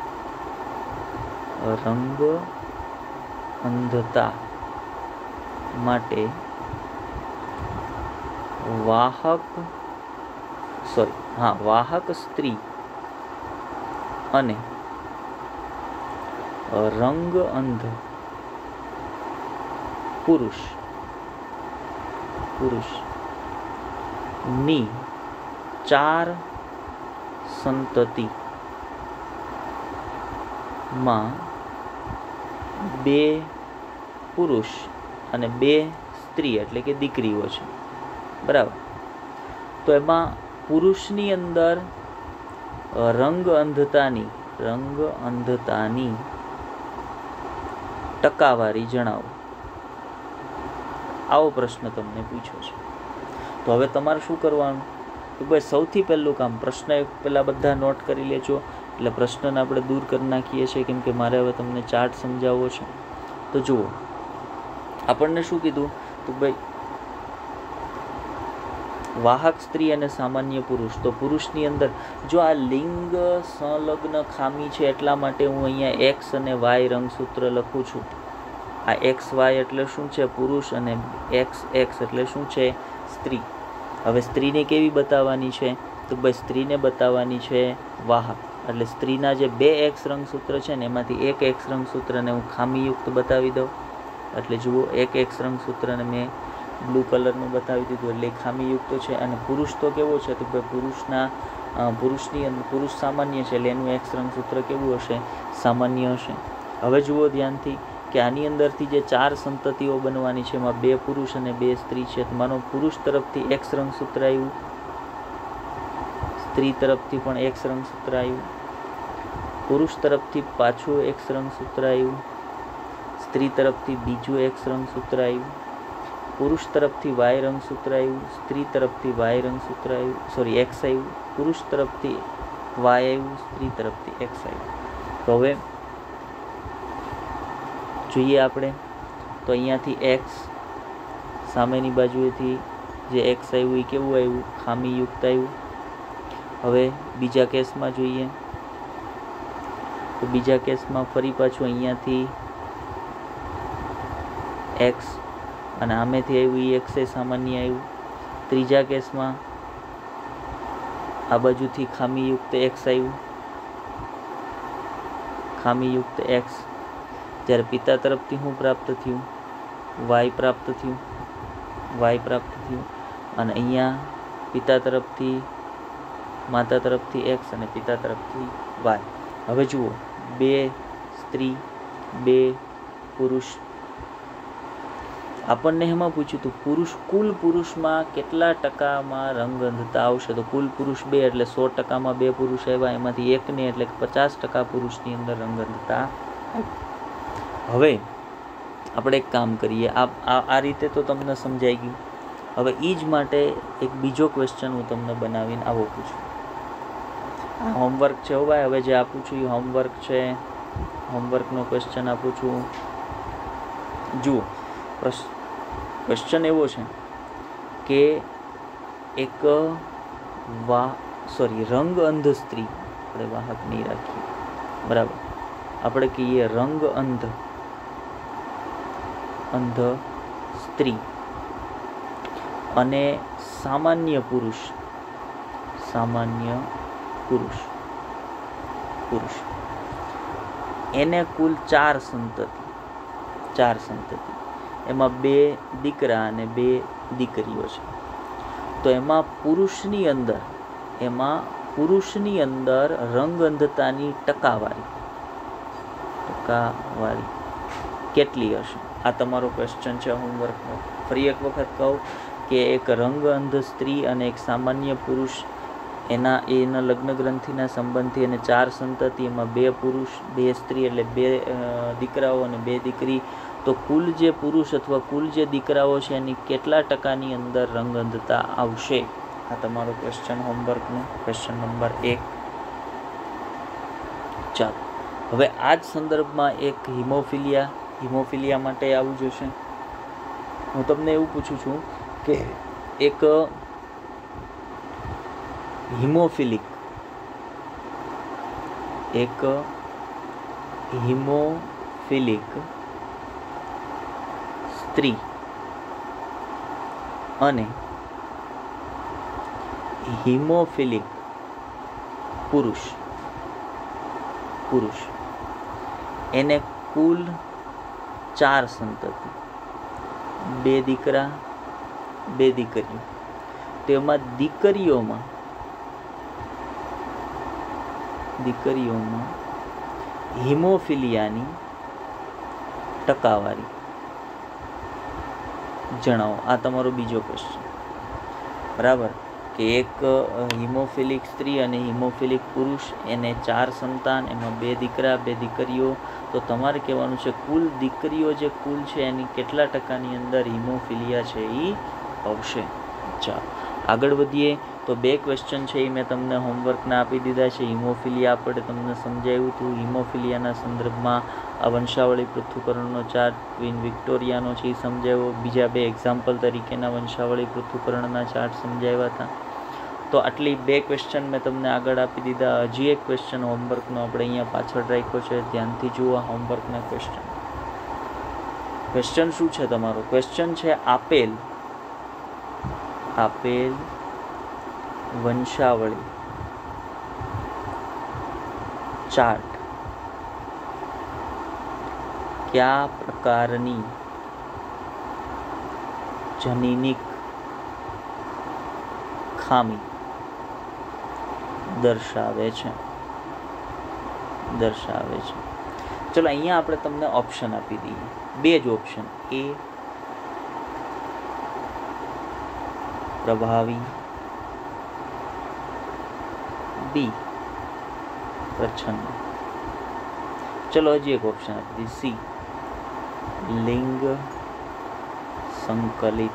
રંગ અંધતા માટે વાહક સોરી હા વાહક સ્ત્રી અને રંગ અંધ પુરુષ પુરુષ ની ચાર સંતતિ માં બે પુરુષ અને બે સ્ત્રી એટલે કે દીકરીઓ છે, બરાબર. તો એમાં પુરુષની અંદર રંગ અંધતાની રંગ અંધતાની ટકાવારી જણાવો. આવો પ્રશ્ન તમને પૂછ્યો છે. તો હવે તમારે શું કરવાનું? તો ભાઈ સૌથી પહેલું કામ, પ્રશ્ન એક પહેલાં બધા નોટ કરી લેજો, એટલે પ્રશ્નને આપણે દૂર કરી નાખીએ છીએ, કેમ કે મારે હવે તમને ચાર્ટ સમજાવવો છે. તો જુઓ, આપણને શું કીધું? તો ભાઈ વાહક સ્ત્રી અને સામાન્ય પુરુષ. તો પુરુષની અંદર જો આ લિંગ સંલગ્ન ખામી છે એટલા માટે હું અહીંયા એક્સ અને વાય રંગસૂત્ર લખું છું. આ એક્સ વાય એટલે શું છે? પુરુષ, અને એક્સ એક્સ એટલે શું છે? સ્ત્રી. હવે સ્ત્રીને કેવી બતાવવાની છે? તો ભાઈ સ્ત્રીને બતાવવાની છે વાહક. એટલે સ્ત્રીના જે બે એક્સ રંગસૂત્ર છે ને એમાંથી એક એક્સ રંગસૂત્રને હું ખામીયુક્ત બતાવી દઉં. એટલે જુઓ, એક એક્સ રંગસૂત્રને મેં બ્લુ કલરનું બતાવી દીધું, એટલે ખામીયુક્ત છે. અને પુરુષ તો કેવો છે? તો ભાઈ પુરુષના પુરુષની અંદર પુરુષ સામાન્ય છે, એટલે એનું એક્સ રંગસૂત્ર કેવું હશે? સામાન્ય હશે. હવે જુઓ ધ્યાનથી કે આની અંદરથી જે ચાર સંતતિઓ બનવાની છે એમાં બે પુરુષ અને બે સ્ત્રી છે. તો માનો પુરુષ તરફથી એક્સ રંગસૂત્ર આવ્યું, સ્ત્રી તરફથી પણ એક્સ રંગસૂત્ર આવ્યું, પુરુષ તરફથી પાછું એક્સ રંગસૂત્ર આવ્યું, સ્ત્રી તરફથી બીજું એક્સ રંગસૂત્ર આવ્યું, પુરુષ તરફથી વાય રંગસૂત્ર આવ્યું, સ્ત્રી તરફથી વાય રંગસૂત્ર આવ્યું, સોરી એક્સ આવ્યું, પુરુષ તરફથી વાય આવ્યું, સ્ત્રી તરફથી એક્સ આવ્યું. તો હવે જોઈએ આપણે, તો અહીંયાથી એક્સ સામેની બાજુએથી જે એક્સ આવ્યું એ કેવું આવ્યું? ખામીયુક્ત આવ્યું. હવે બીજા કેસમાં જોઈએ, તો બીજા કેસમાં ફરી પાછું અહીંયાથી એક્સ અને આમેથી આવ્યું એ એક્સ એ સામાન્ય આવ્યું. ત્રીજા કેસમાં આ બાજુથી ખામીયુક્ત એક્સ આવ્યું, ખામીયુક્ત એક્સ. જ્યારે પિતા તરફથી શું પ્રાપ્ત થયું? વાય પ્રાપ્ત થયું, વાય પ્રાપ્ત થયું. અને અહીંયા પિતા તરફથી માતા તરફથી એક્સ અને પિતા તરફથી વાય. હવે જુઓ, બે સ્ત્રી બે પુરુષ. આપણને એમાં પૂછ્યું હતું પુરુષ કુલ પુરુષમાં કેટલા ટકામાં રંગ અંધતા આવશે? તો કુલ પુરુષ બે એટલે સો ટકામાં બે પુરુષ આવ્યા, એમાંથી એકને એટલે પચાસ ટકા પુરુષની અંદર રંગ અંધતા આવી. હવે આપણે એક કામ કરીએ, આ આ રીતે તો તમને સમજાઈ ગયું. હવે એ જ માટે એક બીજો ક્વેશ્ચન હું તમને બનાવીને આવો પૂછું. આ હોમવર્ક છે હો ભાઈ. હવે જે આપું છું એ હોમવર્ક છે, હોમવર્કનો ક્વેશ્ચન આપું છું. જુઓ, ક્વેશ્ચન એવો છે કે એક વા સોરી રંગ અંધ સ્ત્રી, આપણે વાહક નહીં રાખીએ, બરાબર, આપણે કહીએ રંગ અંધ અંધ સ્ત્રી અને સામાન્ય પુરુષ સામાન્ય પુરુષ પુરુષ એને કુલ ચાર સંતતિ ચાર સંતતિ એમાં બે દીકરા અને બે દીકરીઓ છે. તો એમાં પુરુષની અંદર એમાં પુરુષની અંદર રંગ અંધતાની ટકાવારી ટકાવારી કેટલી હશે? આ તમારો ક્વેશ્ચન છે હોમવર્કનો. ફરી એક વખત કહું કે એક રંગ અંધ સ્ત્રી અને એક સામાન્ય પુરુષ, એના એના લગ્ન ગ્રંથિના સંબંધથી અને ચાર સંતતિ, એમાં બે પુરુષ બે સ્ત્રી એટલે બે દીકરાઓ અને બે દીકરી. તો કુલ જે પુરુષ અથવા કુલ જે દીકરાઓ છે એની કેટલા ટકાની અંદર રંગ અંધતા આવશે? આ તમારો ક્વેશ્ચન હોમવર્કનો ક્વેશ્ચન નંબર એક. ચાલો હવે આ જ સંદર્ભમાં એક હિમોફિલિયા હિમોફિલિયા માટે આવું જોશે. હું તમને એવું પૂછું છું કે એક હિમોફિલિક એક હિમોફિલિક સ્ત્રી અને હિમોફિલિક પુરુષ પુરુષ એને કુલ ચાર સંતતિ, બે દીકરા બે દીકરીઓ. તેમાં દીકરીઓમાં દીકરીઓમાં હિમોફિલિયાની ટકાવારી જણાવો. આ તમારો બીજો ક્વેશ્ચન. બરાબર કે એક હિમોફિલિક સ્ત્રી અને હિમોફિલિક પુરુષ, એને ચાર સંતાન, એમાં બે દીકરા બે દીકરીઓ. તો તમારે કહેવાનું છે કુલ દીકરીઓ જે કુલ છે એની કેટલા ટકાની અંદર હિમોફિલિયા છે એ આવશે. ચાલો આગળ વધીએ. તો બે ક્વેશ્ચન છે એ મેં તમને હોમવર્કના આપી દીધા છે. હિમોફિલિયા આપણે તમને સમજાવ્યું હતું. હિમોફિલિયાના સંદર્ભમાં આ વંશાવળી પૃથ્થકરણનો ચાર્ટ ક્વીન વિક્ટોરિયાનો છે એ સમજાવ્યો. બીજા બે એક્ઝામ્પલ તરીકેના વંશાવળી પૃથ્થકરણના ચાર્ટ સમજાવ્યા હતા. તો આટલી બે ક્વેશ્ચન મેં તમને આગળ આપી દીધા. હજી એક ક્વેશ્ચન હોમવર્કનો આપણે અહીંયા પાછળ રાખ્યો છે, ધ્યાનથી જુઓ હોમવર્કના ક્વેશ્ચન. ક્વેશ્ચન શું છે તમારો? ક્વેશ્ચન છે આપેલ આપેલ વંશાવળી ચાર્ટ કયા પ્રકારની જનીનિક ખામી દર્શાવે છે દર્શાવે છે ચલો અહીંયા આપણે તમને ઓપ્શન આપી દઈએ, બે જ ઓપ્શન. એ પ્રભાવી, બી પ્રચ્છન્ન. ચલો હજી એક ઓપ્શન આપી દઈએ, સી લિંગ સંકલિત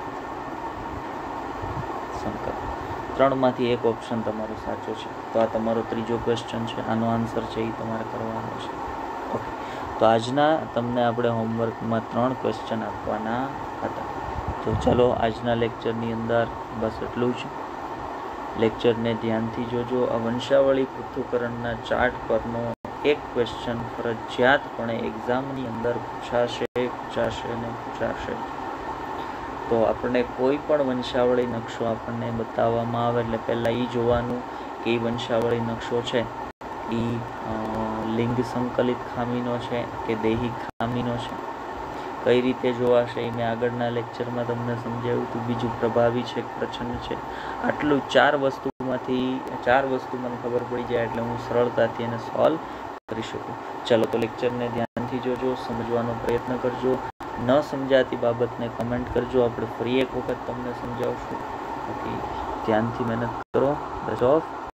સંકલિત. ત્રણમાંથી એક ઓપ્શન તમારો સાચો છે. તો આ તમારો ત્રીજો ક્વેશ્ચન છે. આનો આન્સર છે એ તમારે કરવાનો છે. ઓકે, તો આજના તમને આપણે હોમવર્કમાં ત્રણ ક્વેશ્ચન આપવાના હતા. તો ચલો આજના લેક્ચરની અંદર બસ એટલું જ. લેક્ચરને ધ્યાનથી જોજો. આ વંશાવળી પૃથ્થકરણના ચાર્ટ પરનો એક ક્વેશ્ચન ફરજિયાતપણે એક્ઝામની અંદર પૂછાશે પૂછાશે અને પૂછાશે. તો આપણને કોઈ પણ વંશાવળી નકશો આપણને બતાવવામાં આવે એટલે પહેલાં એ જોવાનું કે એ વંશાવળી નકશો છે એ લિંગ સંકલિત ખામીનો છે કે દૈહિક ખામીનો છે, કઈ રીતે જોવાશે એ મેં આગળના લેક્ચરમાં તમને સમજાવ્યું હતું. બીજું પ્રભાવી છે કે પ્રચ્છન્ન છે. આટલું ચાર વસ્તુમાંથી ચાર વસ્તુ મને ખબર પડી જાય એટલે હું સરળતાથી એને સોલ્વ કરી શકું. ચલો તો લેક્ચરને ધ્યાનથી જોજો, સમજવાનો પ્રયત્ન કરજો. ન સમજાતી બાબતને કમેન્ટ કરજો, આપણે ફરી એક વખત તમને સમજાવશું. ઓકે, ધ્યાનથી મહેનત કરો. Best of